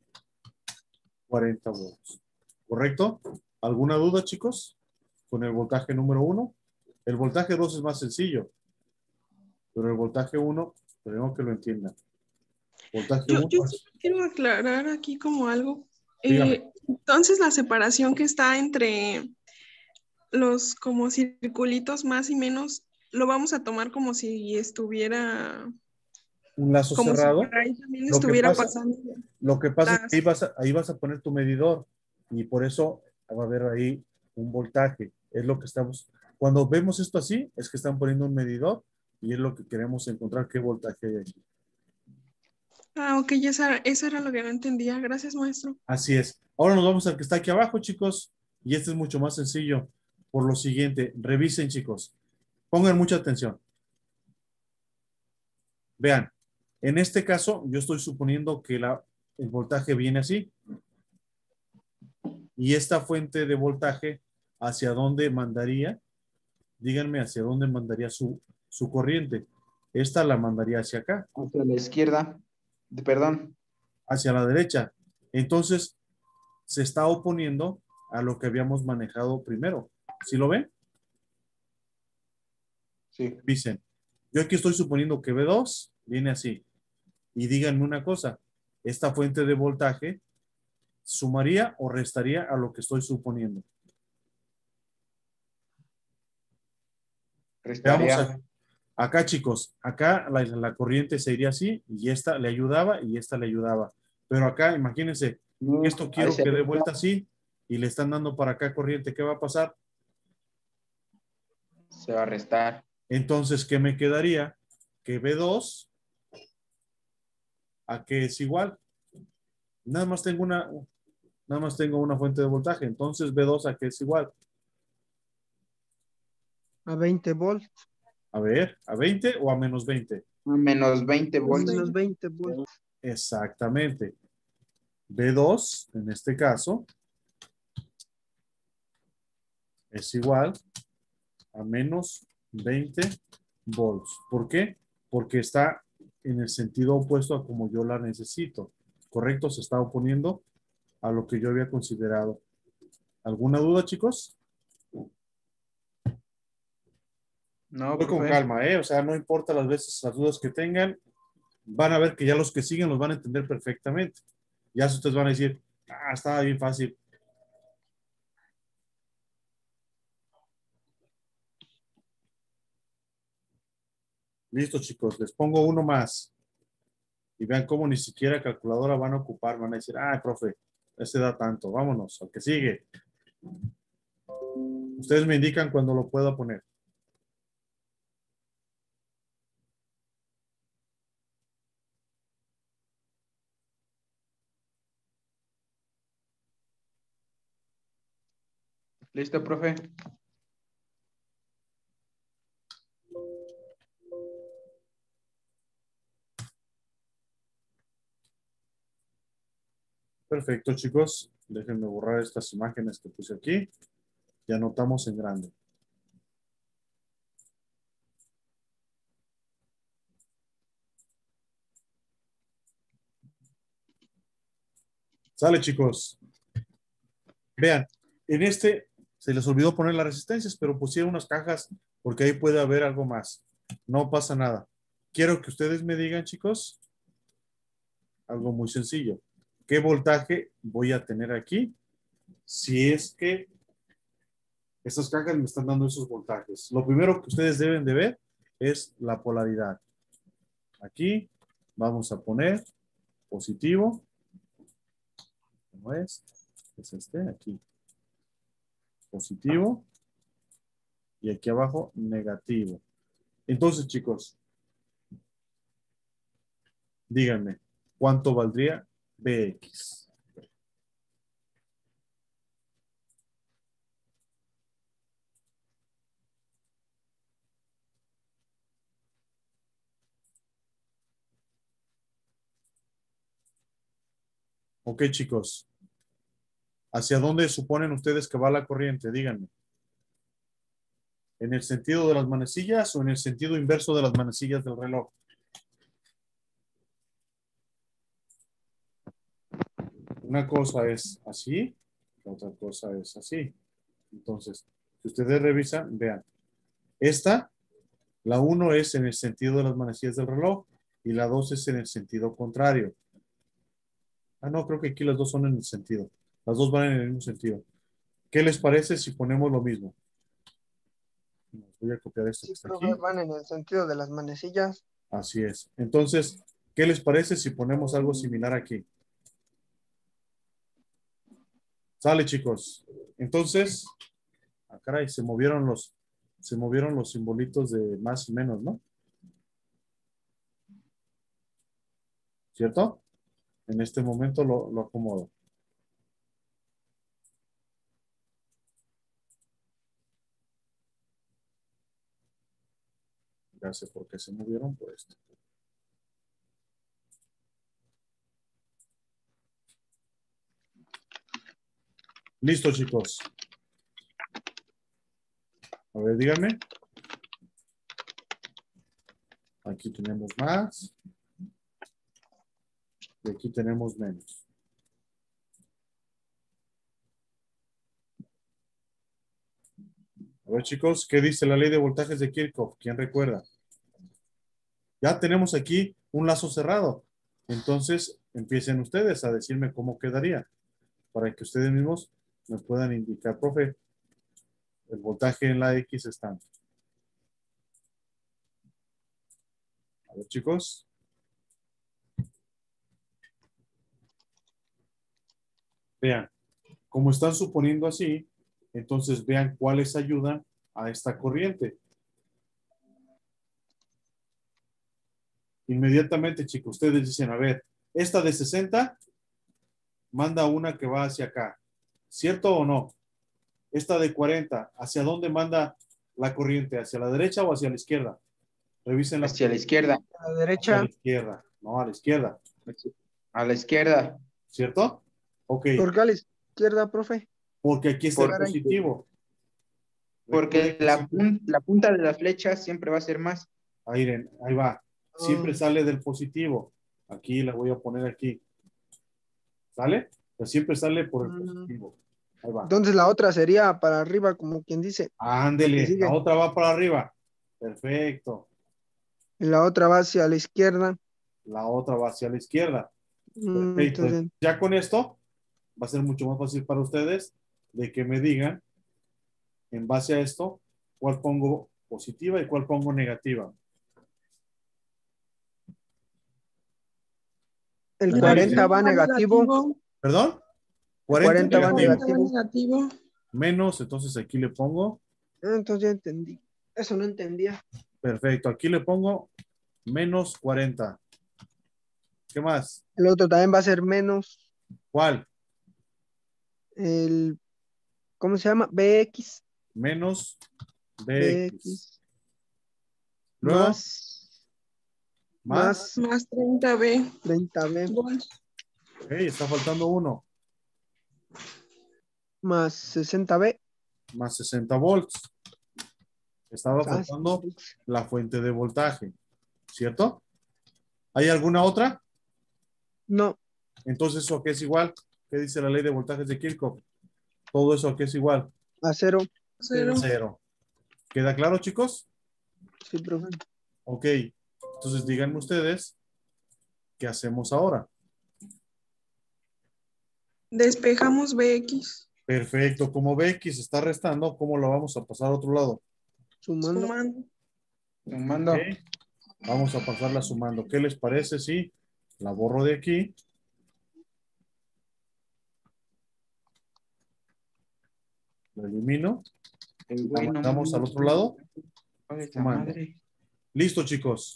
40 volts. ¿Correcto? ¿Alguna duda, chicos? Con el voltaje número 1. El voltaje 2 es más sencillo. Pero el voltaje 1, tenemos que lo entiendan. Voltaje Yo 1, sí quiero aclarar aquí como algo. dígame. Entonces, la separación que está entre los como circulitos más y menos, lo vamos a tomar como si estuviera, Un lazo como si cerrado. por ahí también Lo que estuviera pasa, pasando lo que pasa es que las... ahí vas a poner tu medidor y por eso va a haber ahí un voltaje. Es lo que estamos, cuando vemos esto así, es que están poniendo un medidor y es lo que queremos encontrar qué voltaje hay aquí. Ah, ok, eso era lo que no entendía. Gracias, maestro. Así es. Ahora nos vamos al que está aquí abajo, chicos, y este es mucho más sencillo. Por lo siguiente, revisen, chicos. Pongan mucha atención. Vean, en este caso, yo estoy suponiendo que el voltaje viene así. Y esta fuente de voltaje, ¿hacia dónde mandaría? Díganme hacia dónde mandaría su corriente. Esta la mandaría hacia acá, Hacia la izquierda. Perdón. hacia la derecha. Entonces, se está oponiendo a lo que habíamos manejado primero. ¿Sí lo ven? Sí. Dicen, yo aquí estoy suponiendo que B2 viene así. Y díganme una cosa, ¿esta fuente de voltaje sumaría o restaría a lo que estoy suponiendo? Veamos Restaría. acá, chicos. Acá la corriente se iría así y esta le ayudaba y esta le ayudaba. Pero acá, imagínense, No, esto ahí quiero se que dé resta. vuelta así y le están dando para acá corriente. ¿Qué va a pasar? Se va a restar. Entonces, ¿qué me quedaría? Que B2 a que es igual. Nada más tengo una fuente de voltaje. Entonces, B2 a que es igual. A 20 volts. A ver, ¿a 20 o a menos 20? A menos 20 volts. Menos 20 volts. Exactamente. B2, en este caso, es igual a menos 20 volts. ¿Por qué? Porque está en el sentido opuesto a como yo la necesito. ¿Correcto? Se está oponiendo a lo que yo había considerado. ¿Alguna duda, chicos? No, Voy con profe. calma, ¿eh? O sea, no importa las veces, las dudas que tengan, van a ver que ya los que siguen los van a entender perfectamente. Ya ustedes van a decir, estaba bien fácil. Listo, chicos, les pongo uno más. Y vean cómo ni siquiera calculadora van a ocupar. Van a decir, profe, ese da tanto. Vámonos, al que sigue. Ustedes me indican cuando lo pueda poner. ¿Listo, profe? Perfecto, chicos. Déjenme borrar estas imágenes que puse aquí. Y anotamos en grande. Sale, chicos. Vean, en este se les olvidó poner las resistencias, pero pusieron unas cajas porque ahí puede haber algo más. No pasa nada. Quiero que ustedes me digan, chicos, algo muy sencillo. ¿Qué voltaje voy a tener aquí si es que estas cajas me están dando esos voltajes? Lo primero que ustedes deben de ver es la polaridad. Aquí vamos a poner positivo. ¿Cómo es? Es este, aquí. Positivo. Y aquí abajo, negativo. Entonces, chicos, díganme, ¿cuánto valdría Bx? Ok, chicos. ¿Hacia dónde suponen ustedes que va la corriente? Díganme. ¿En el sentido de las manecillas o en el sentido inverso de las manecillas del reloj? Una cosa es así, la otra cosa es así. Entonces, si ustedes revisan, vean. Esta, la 1 es en el sentido de las manecillas del reloj y la 2 es en el sentido contrario. Ah, no, creo que aquí las dos son en el sentido. Las dos van en el mismo sentido. ¿Qué les parece si ponemos lo mismo? Voy a copiar esto que Sí, está profe, aquí. van en el sentido de las manecillas. Así es. Entonces, ¿qué les parece si ponemos algo similar aquí? Sale, chicos. Entonces, caray, se movieron los simbolitos de más y menos, ¿no? ¿Cierto? En este momento lo acomodo. Ya sé por qué se movieron por esto. Listo, chicos. A ver, díganme. Aquí tenemos más. Y aquí tenemos menos. A ver, chicos, ¿qué dice la ley de voltajes de Kirchhoff? ¿Quién recuerda? Ya tenemos aquí un lazo cerrado. Entonces, empiecen ustedes a decirme cómo quedaría, para que ustedes mismos me puedan indicar, profe, el voltaje en la X es tanto. A ver, chicos. Vean, como están suponiendo así, entonces vean cuáles ayudan a esta corriente. Inmediatamente, chicos, ustedes dicen, a ver, esta de 60 manda una que va hacia acá. ¿Cierto o no? Esta de 40, ¿hacia dónde manda la corriente? ¿Hacia la derecha o hacia la izquierda? Revisen la Hacia la izquierda. A la hacia la derecha. izquierda. No, a la izquierda. A la izquierda. ¿Cierto? Ok. ¿Por qué a la izquierda, profe? Porque aquí está el Porque, positivo. Recuerden porque que siempre, la punta de la flecha siempre va a ser más. ahí va. Siempre Ah, sale del positivo. Aquí la voy a poner aquí. ¿Sale? Pues siempre sale por el mm. positivo. Ahí va. Entonces la otra sería para arriba, como quien dice, la que Ándele. La sigue. otra va para arriba. Perfecto. Y la otra va hacia la izquierda. La otra va hacia la izquierda. Perfecto. Entonces, Ya con esto va a ser mucho más fácil para ustedes de que me digan, en base a esto, cuál pongo positiva y cuál pongo negativa. el Ahí me 40 dicen. va negativo. ¿Perdón? El 40 40 El va 40 va negativo. negativo. negativo. Menos, entonces aquí le pongo, Entonces ya entendí. Eso no entendía. perfecto, aquí le pongo menos 40. ¿Qué más? El otro también va a ser menos ¿Cuál? el, ¿cómo se llama? BX. Menos BX. BX Luego, más, más. más Más 30B. 30B Volts. Ok, está faltando uno. más 60B. Más 60 volts. Estaba Ah, faltando la fuente de voltaje. ¿Cierto? ¿Hay alguna otra? no, Entonces, ¿eso qué es igual? ¿Qué dice la ley de voltajes de Kirchhoff? Todo eso qué es igual. a cero. Cero. Cero. ¿Queda claro, chicos? Sí, profe. Ok. Entonces, díganme ustedes, ¿qué hacemos ahora? Despejamos BX. Perfecto. Como BX está restando, ¿cómo lo vamos a pasar a otro lado? Sumando. Sumando. Sumando. Ok. Vamos a pasarla sumando. ¿Qué les parece si la borro de aquí? Lo elimino. El La güey no mandamos mames. al otro lado. Ay, esa Sumando. madre. Listo, chicos.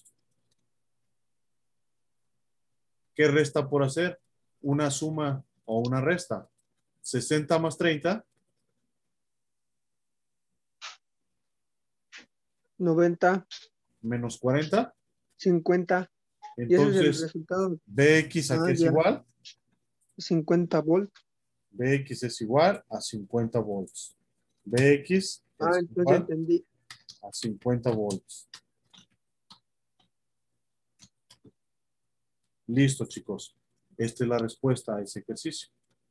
¿Qué resta por hacer? Una suma o una resta. 60 más 30, 90, menos 40. 50. Y ese es el Entonces, resultado. Bx aquí es Ya. igual. 50 volts. Bx es igual a 50 volts. Bx es Entonces ya igual entendí. a 50 volts. Listo, chicos. Esta es la respuesta a ese ejercicio.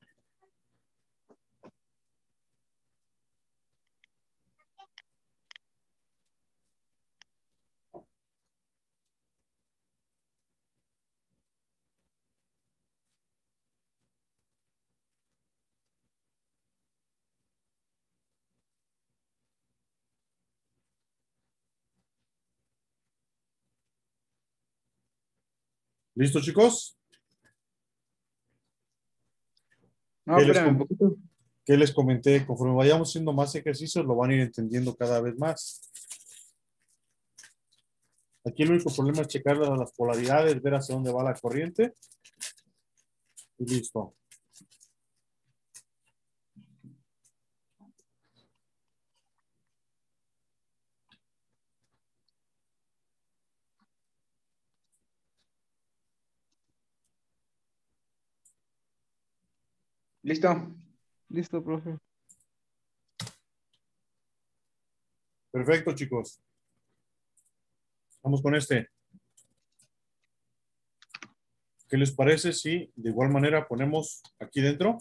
¿Listo, chicos? No, espérame un poquito. ¿Qué les comenté? Conforme vayamos haciendo más ejercicios, lo van a ir entendiendo cada vez más. Aquí el único problema es checar las polaridades, ver hacia dónde va la corriente. Y listo. ¿Listo? Listo, profe. Perfecto, chicos. Vamos con este. ¿Qué les parece si de igual manera ponemos aquí dentro?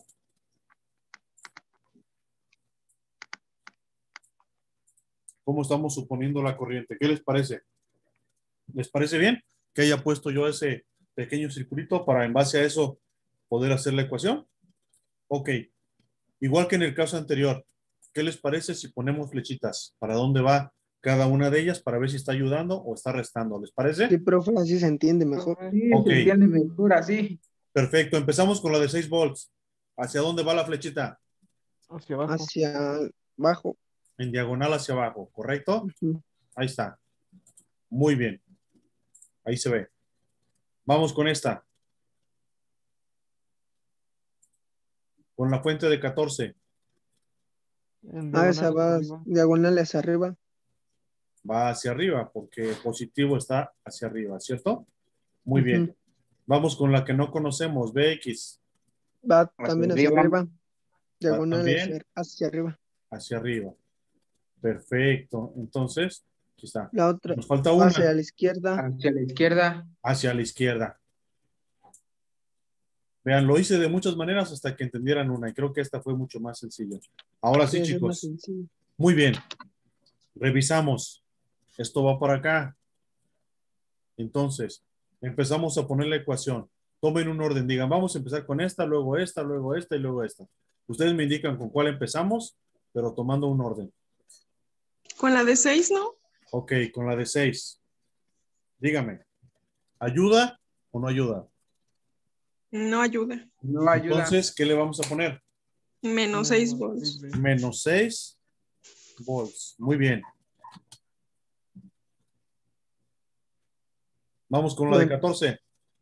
¿Cómo estamos suponiendo la corriente? ¿Qué les parece? ¿Les parece bien que haya puesto yo ese pequeño circulito para en base a eso poder hacer la ecuación? Ok. Igual que en el caso anterior, ¿qué les parece si ponemos flechitas? ¿Para dónde va cada una de ellas para ver si está ayudando o está restando? ¿Les parece? Sí, profe, así se entiende mejor. Sí, Ok. se entiende mejor así. Perfecto. Empezamos con la de 6 volts. ¿Hacia dónde va la flechita? Hacia abajo. Hacia abajo. En diagonal hacia abajo, ¿correcto? Ujú. Ahí está. Muy bien. Ahí se ve. Vamos con esta. Con la fuente de 14. En Esa diagonal va arriba. diagonal hacia arriba. Va hacia arriba porque positivo está hacia arriba, ¿cierto? Muy Ujú. bien. Vamos con la que no conocemos, Bx. Va Hacia también hacia arriba. arriba. Va Diagonal también hacia arriba. hacia arriba. Perfecto. Entonces, aquí está. La otra Nos falta va hacia una. la izquierda. Hacia la izquierda. Hacia la izquierda. Vean, lo hice de muchas maneras hasta que entendieran una y creo que esta fue mucho más sencilla. Ahora sí, Sí, esa es más chicos. sencillo. Muy bien. Revisamos. Esto va por acá. Entonces, empezamos a poner la ecuación. Tomen un orden. Digan, vamos a empezar con esta, luego esta y luego esta. Ustedes me indican con cuál empezamos, pero tomando un orden. Con la de 6, ¿no? Ok, con la de 6. Dígame, ¿ayuda o no ayuda? No ayuda. No ayuda. Entonces, ¿qué le vamos a poner? Menos 6 volts. Menos 6 volts. Muy bien. Vamos con la de Bueno. 14.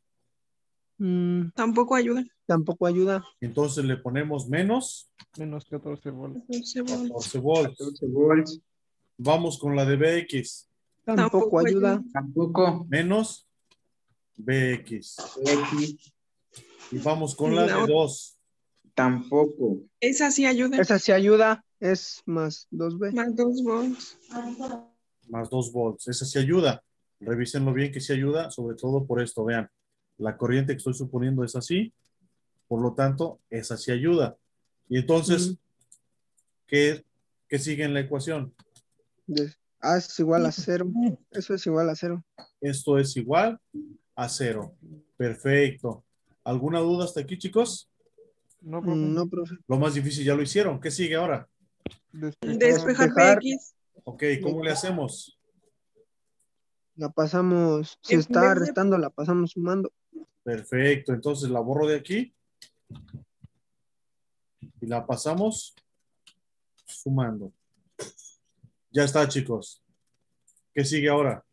Tampoco ayuda. Tampoco ayuda. Entonces le ponemos menos Menos 14 volts. 14 volts. 14 volts. 14 volts. Vamos con la de Bx. Tampoco ayuda. Tampoco. Menos Bx. X. Y vamos con la de No. 2. Tampoco. Esa sí ayuda. Esa sí ayuda. Es más 2B. Más 2 volts. Más 2 volts. Esa sí ayuda. Revísenlo bien que sí ayuda, sobre todo por esto. Vean, la corriente que estoy suponiendo es así. Por lo tanto, esa sí ayuda. Y entonces, ¿qué sigue en la ecuación? A es igual a 0. Eso es igual a 0. Esto es igual a 0. Perfecto. ¿Alguna duda hasta aquí, chicos? No, profe. No, profe. Lo más difícil ya lo hicieron. ¿Qué sigue ahora? Despejar Despejar. Bx. Ok, ¿cómo le hacemos? La pasamos. Si En está vez de- restando, la pasamos sumando. Perfecto. Entonces la borro de aquí. Y la pasamos sumando. Ya está, chicos. ¿Qué sigue ahora?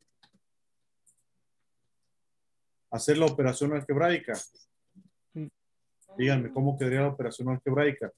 Hacer la operación algebraica. Sí. Díganme, ¿cómo quedaría la operación algebraica?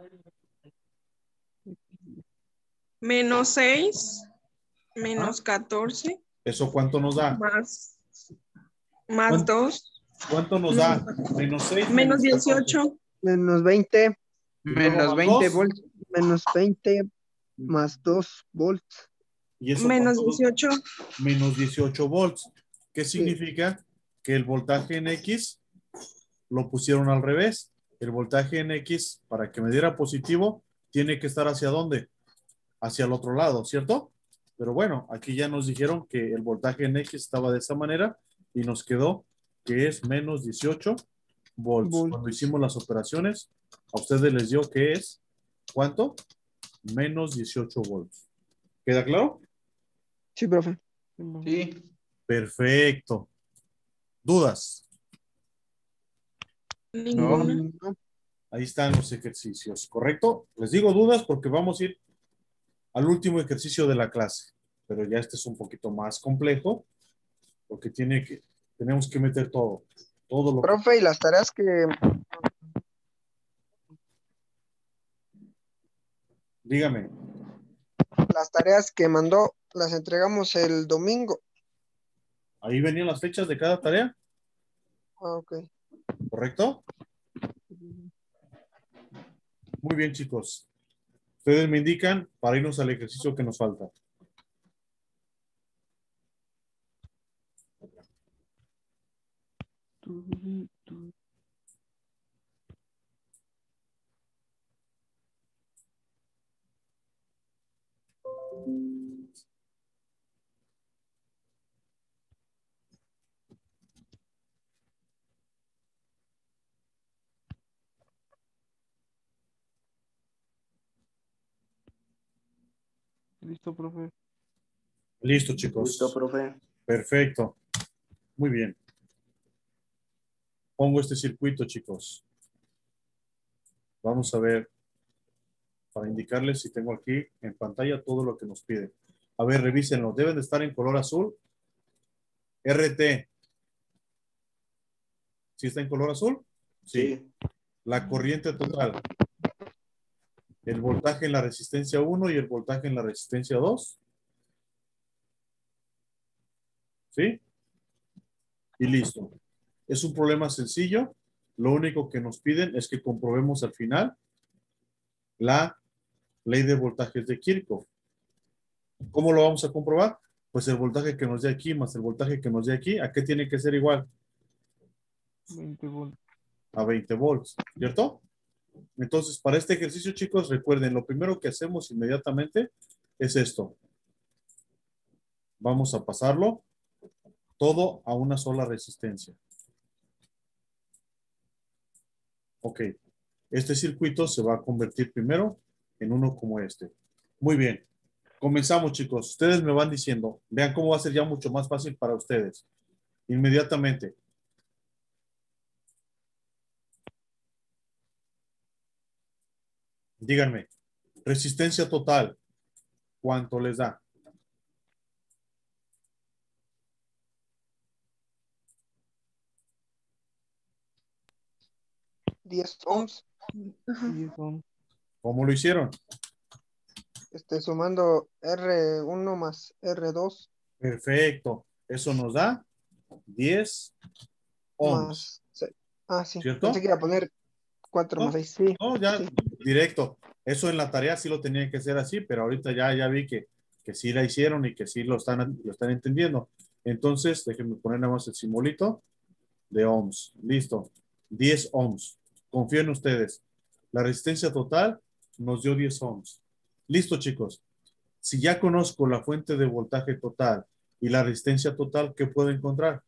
Menos 6, menos 14, ¿Eso cuánto nos da? más ¿Cuánto, 2, cuánto nos da? Menos 6, menos menos 14. 18, Menos 20, Y luego Menos más 20 2. volts. menos 20, más 2 volts. ¿Y eso menos cuánto? 18. Menos 18 volts. ¿Qué Sí. significa? Que el voltaje en X lo pusieron al revés. El voltaje en X, para que me diera positivo, tiene que estar ¿hacia dónde? Hacia el otro lado, ¿cierto? Pero bueno, aquí ya nos dijeron que el voltaje en X estaba de esa manera y nos quedó que es menos 18 volts. Volts. Cuando hicimos las operaciones, a ustedes les dio que es, ¿cuánto? Menos 18 volts. ¿Queda claro? Sí, profe. Sí. Perfecto. ¿Dudas? Ninguna. No. Ahí están los ejercicios, ¿correcto? Les digo dudas porque vamos a ir al último ejercicio de la clase, pero ya este es un poquito más complejo porque tenemos que meter todo lo que... Profe, y las tareas Dígame, que mandó, las entregamos el domingo. ahí venían las fechas de cada tarea, Ah, ok. ¿correcto? Muy bien, chicos. Ustedes me indican para irnos al ejercicio que nos falta. Listo, profe. Listo, chicos. Listo, profe. Perfecto. Muy bien. Pongo este circuito, chicos. Vamos a ver, para indicarles si tengo aquí en pantalla todo lo que nos pide. A ver, revísenlo. Deben de estar en color azul. RT. ¿Sí está en color azul? Sí. La corriente total. El voltaje en la resistencia 1 y el voltaje en la resistencia 2. ¿Sí? Y listo. Es un problema sencillo. Lo único que nos piden es que comprobemos al final la ley de voltajes de Kirchhoff. ¿Cómo lo vamos a comprobar? Pues el voltaje que nos dé aquí más el voltaje que nos dé aquí, ¿a qué tiene que ser igual? 20 volts. A 20 volts, ¿cierto? Entonces, para este ejercicio, chicos, recuerden, lo primero que hacemos inmediatamente es esto. Vamos a pasarlo todo a una sola resistencia. Ok. Este circuito se va a convertir primero en uno como este. Muy bien. Comenzamos, chicos. Ustedes me van diciendo. Vean cómo va a ser ya mucho más fácil para ustedes. Inmediatamente. Díganme. Resistencia total. ¿Cuánto les da? $10 ohms. Ajá. 10 ohms. ¿Cómo lo hicieron? Sumando R1 más R2 Perfecto. Eso nos da 10 ohms. más 6. Ah, sí. Pensé ¿Cierto? que iba a poner 4 más No, 6. Sí. no, ya Sí. directo. Eso en la tarea sí lo tenía que hacer así, pero ahorita ya vi que sí la hicieron y que sí lo están entendiendo. Entonces, déjenme poner nada más el simbolito de ohms. Listo. 10 ohms. Confío en ustedes. La resistencia total nos dio 10 ohms. Listo, chicos. Si ya conozco la fuente de voltaje total y la resistencia total, ¿qué puedo encontrar?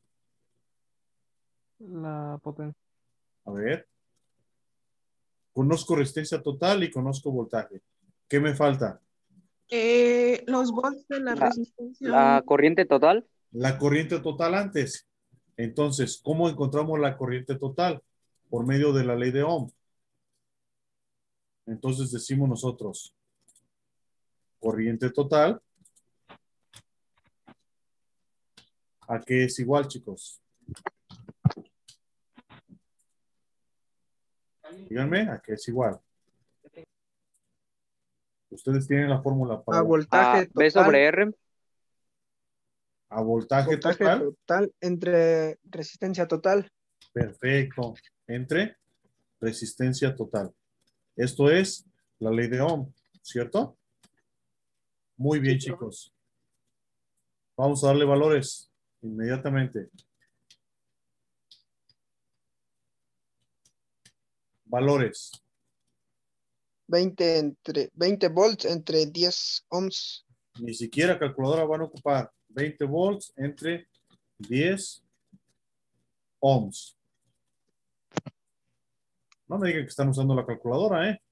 La potencia. A ver. Conozco resistencia total y conozco voltaje. ¿Qué me falta? Los volts de la La, resistencia la 1. corriente total, La corriente total antes. Entonces, ¿cómo encontramos la corriente total? Por medio de la ley de Ohm. Entonces decimos nosotros, corriente total, ¿a qué es igual, chicos? Díganme, ¿a qué es igual? Ustedes tienen la fórmula para A voltaje B total. sobre R. a voltaje Voltaje total. total entre resistencia total. Perfecto. Entre resistencia total. Esto es la ley de Ohm, ¿cierto? Muy bien, chicos. Vamos a darle valores inmediatamente. Valores. 20 volts entre 10 ohms. Ni siquiera calculadora van a ocupar 20 volts entre 10 ohms. No me digan que están usando la calculadora, ¿eh?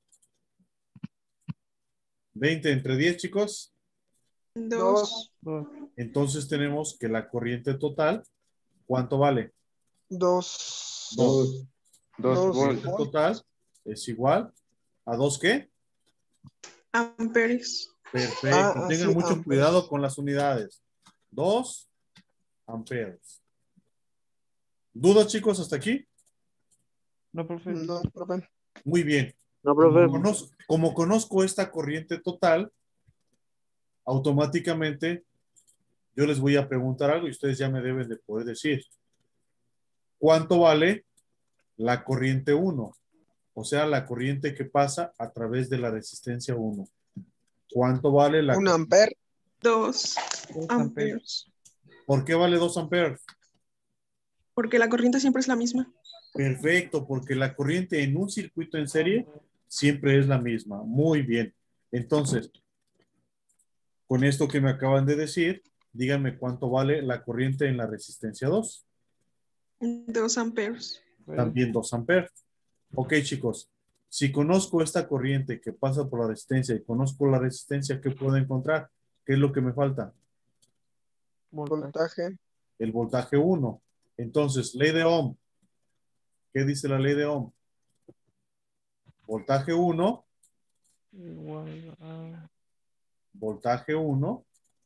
20 entre 10, chicos. 2. 2. Entonces tenemos que la corriente total, ¿cuánto vale? 2. 2. Dos Corriente total es igual a 2, ¿qué? Amperes. Perfecto. Tengan sí, mucho amperes. cuidado con las unidades. 2 amperes. ¿Dudas, chicos, hasta aquí? No, profe. No, profe. Muy bien. No, profe. Como conozco esta corriente total, automáticamente yo les voy a preguntar algo y ustedes ya me deben de poder decir. ¿Cuánto vale la corriente 1? O sea, la corriente que pasa a través de la resistencia 1. ¿Cuánto vale la 1 amper. 2 2 amperes. ¿Por qué vale 2 amperes? Porque la corriente siempre es la misma. Perfecto, porque la corriente en un circuito en serie siempre es la misma. Muy bien. Entonces, con esto que me acaban de decir, díganme cuánto vale la corriente en la resistencia 2. 2 amperes. También 2 amperes. Ok, chicos. Si conozco esta corriente que pasa por la resistencia y conozco la resistencia, ¿qué puedo encontrar? ¿Qué es lo que me falta? Voltaje. El voltaje 1. Entonces, ley de Ohm. ¿Qué dice la ley de Ohm? Voltaje 1. Igual a... Voltaje 1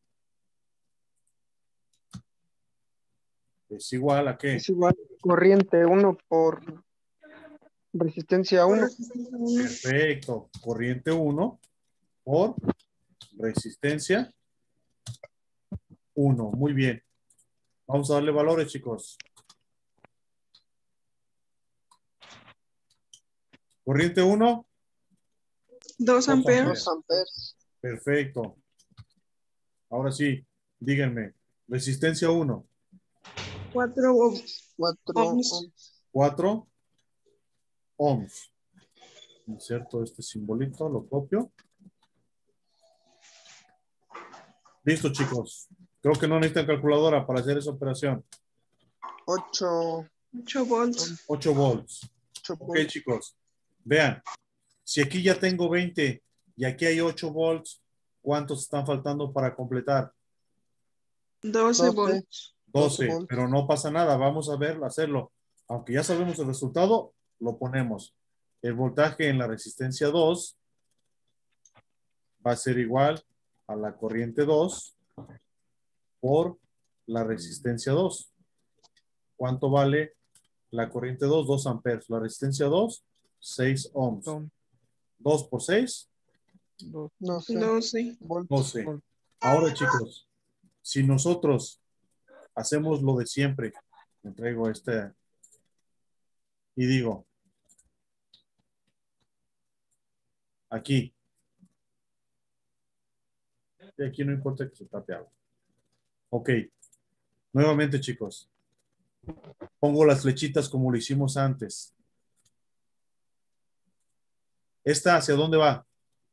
es igual a ¿qué? Es igual. Corriente 1 por resistencia 1. Perfecto. Corriente 1 por resistencia 1. Muy bien. Vamos a darle valores, chicos. Corriente 1. 2 amperes. 2 amperes. Perfecto. Ahora sí, díganme. Resistencia 1. 4 4 ohms. ohms. 4 ohms. Inserto este simbolito, lo copio. Listo, chicos. Creo que no necesitan calculadora para hacer esa operación. 8 8 volts. 8 volts. Ok, volts. chicos. Vean, si aquí ya tengo 20 y aquí hay 8 volts, ¿cuántos están faltando para completar? 12 volts. 12, volts. pero no pasa nada. Vamos a ver, hacerlo. Aunque ya sabemos el resultado, lo ponemos. El voltaje en la resistencia 2 va a ser igual a la corriente 2 por la resistencia 2. ¿Cuánto vale la corriente 2? 2 amperes. La resistencia 2, 6 ohms. 2 por 6, 2. No sé. 12. Volts. 12. Ahora, chicos, si nosotros hacemos lo de siempre, me traigo este y digo, aquí, y aquí no importa que se tape algo. Ok, nuevamente, chicos, pongo las flechitas como lo hicimos antes. ¿Esta hacia dónde va?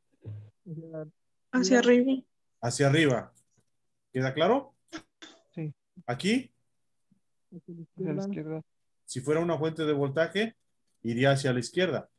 Hacia arriba. Hacia arriba. ¿Queda claro? Sí. Aquí, Hacia la izquierda. si fuera una fuente de voltaje, iría hacia la izquierda.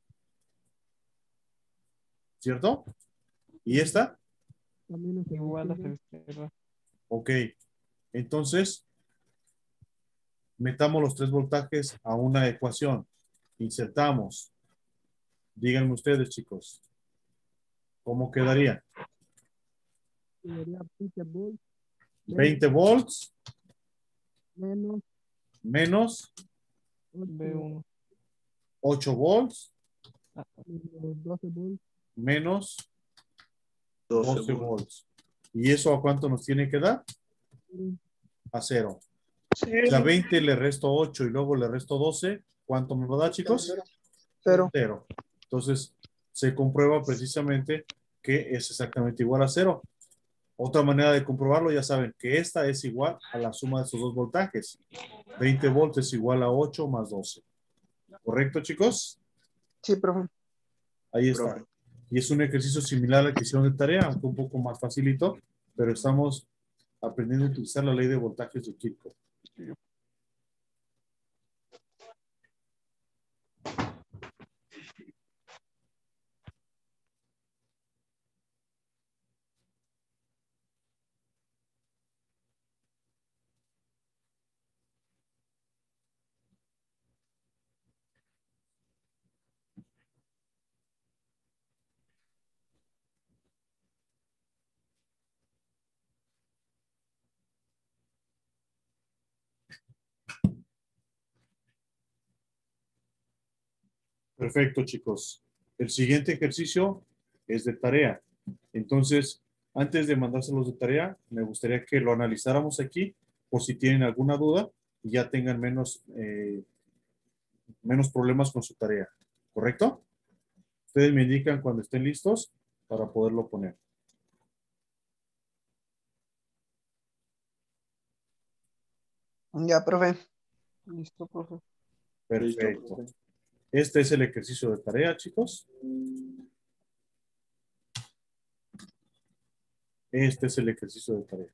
¿Cierto? ¿Y esta? Igual hacia la izquierda. Ok. Entonces, metamos los 3 voltajes a una ecuación. Insertamos. Díganme ustedes, chicos. ¿Cómo quedaría? Sería 20 volts 20 volts menos menos B1. 8 volts Menos 12 volts. menos 12 12 volts. volts. ¿Y eso a cuánto nos tiene que dar? A 0. Si a 20 le resto 8 y luego le resto 12, ¿cuánto me lo da, chicos? Cero. 0. Entonces, se comprueba precisamente que es exactamente igual a 0. Otra manera de comprobarlo, ya saben que esta es igual a la suma de estos dos voltajes. 20 volts es igual a 8 más 12. ¿Correcto, chicos? Sí, profe. Ahí está. Profe. Y es un ejercicio similar al que hicieron de tarea, aunque un poco más facilito, pero estamos aprendiendo a utilizar la ley de voltajes de Kirchhoff. Perfecto, chicos. El siguiente ejercicio es de tarea. Entonces, antes de mandárselos de tarea, me gustaría que lo analizáramos aquí por si tienen alguna duda y ya tengan menos problemas con su tarea. ¿Correcto? Ustedes me indican cuando estén listos para poderlo poner. Ya, profe. Listo, profe. Listo, Perfecto. profe. Este es el ejercicio de tarea, chicos. Este es el ejercicio de tarea.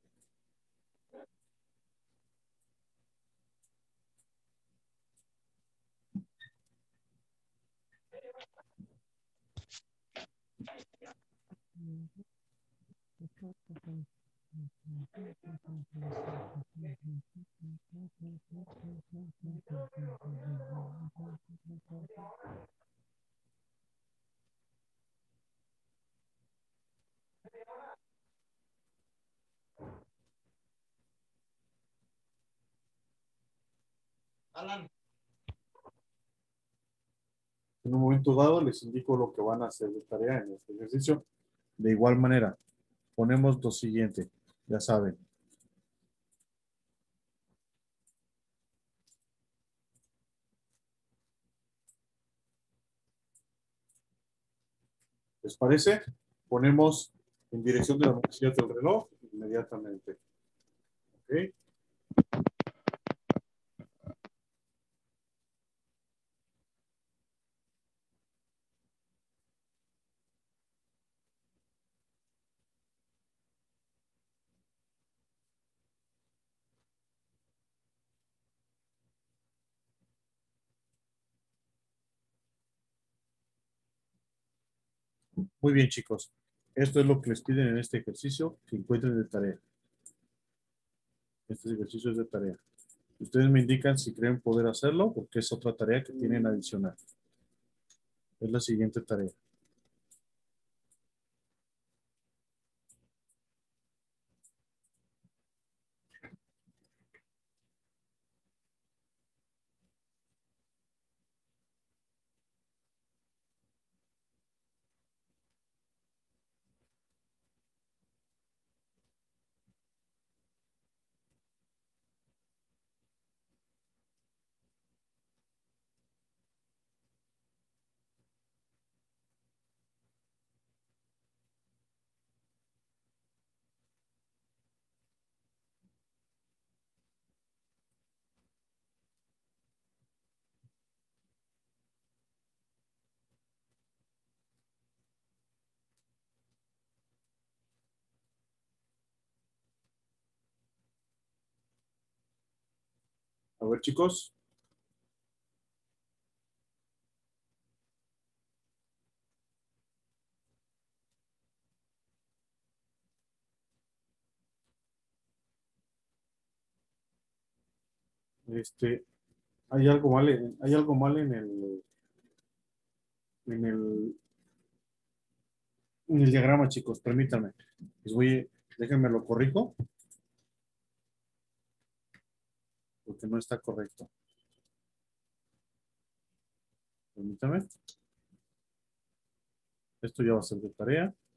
En un momento dado les indico lo que van a hacer de tarea en este ejercicio. De igual manera, ponemos lo siguiente. Ya saben. ¿Les parece? Ponemos en dirección de la manecillas del reloj inmediatamente. ¿Ok? Muy bien, chicos. Esto es lo que les piden en este ejercicio que encuentren de tarea. Este ejercicio es de tarea. Ustedes me indican si creen poder hacerlo, porque es otra tarea que tienen adicional. Es la siguiente tarea. A ver, chicos. Hay algo mal en el el diagrama, chicos, permítanme. Déjenme lo corrijo. Porque no está correcto. Permítame. Esto ya va a ser de tarea.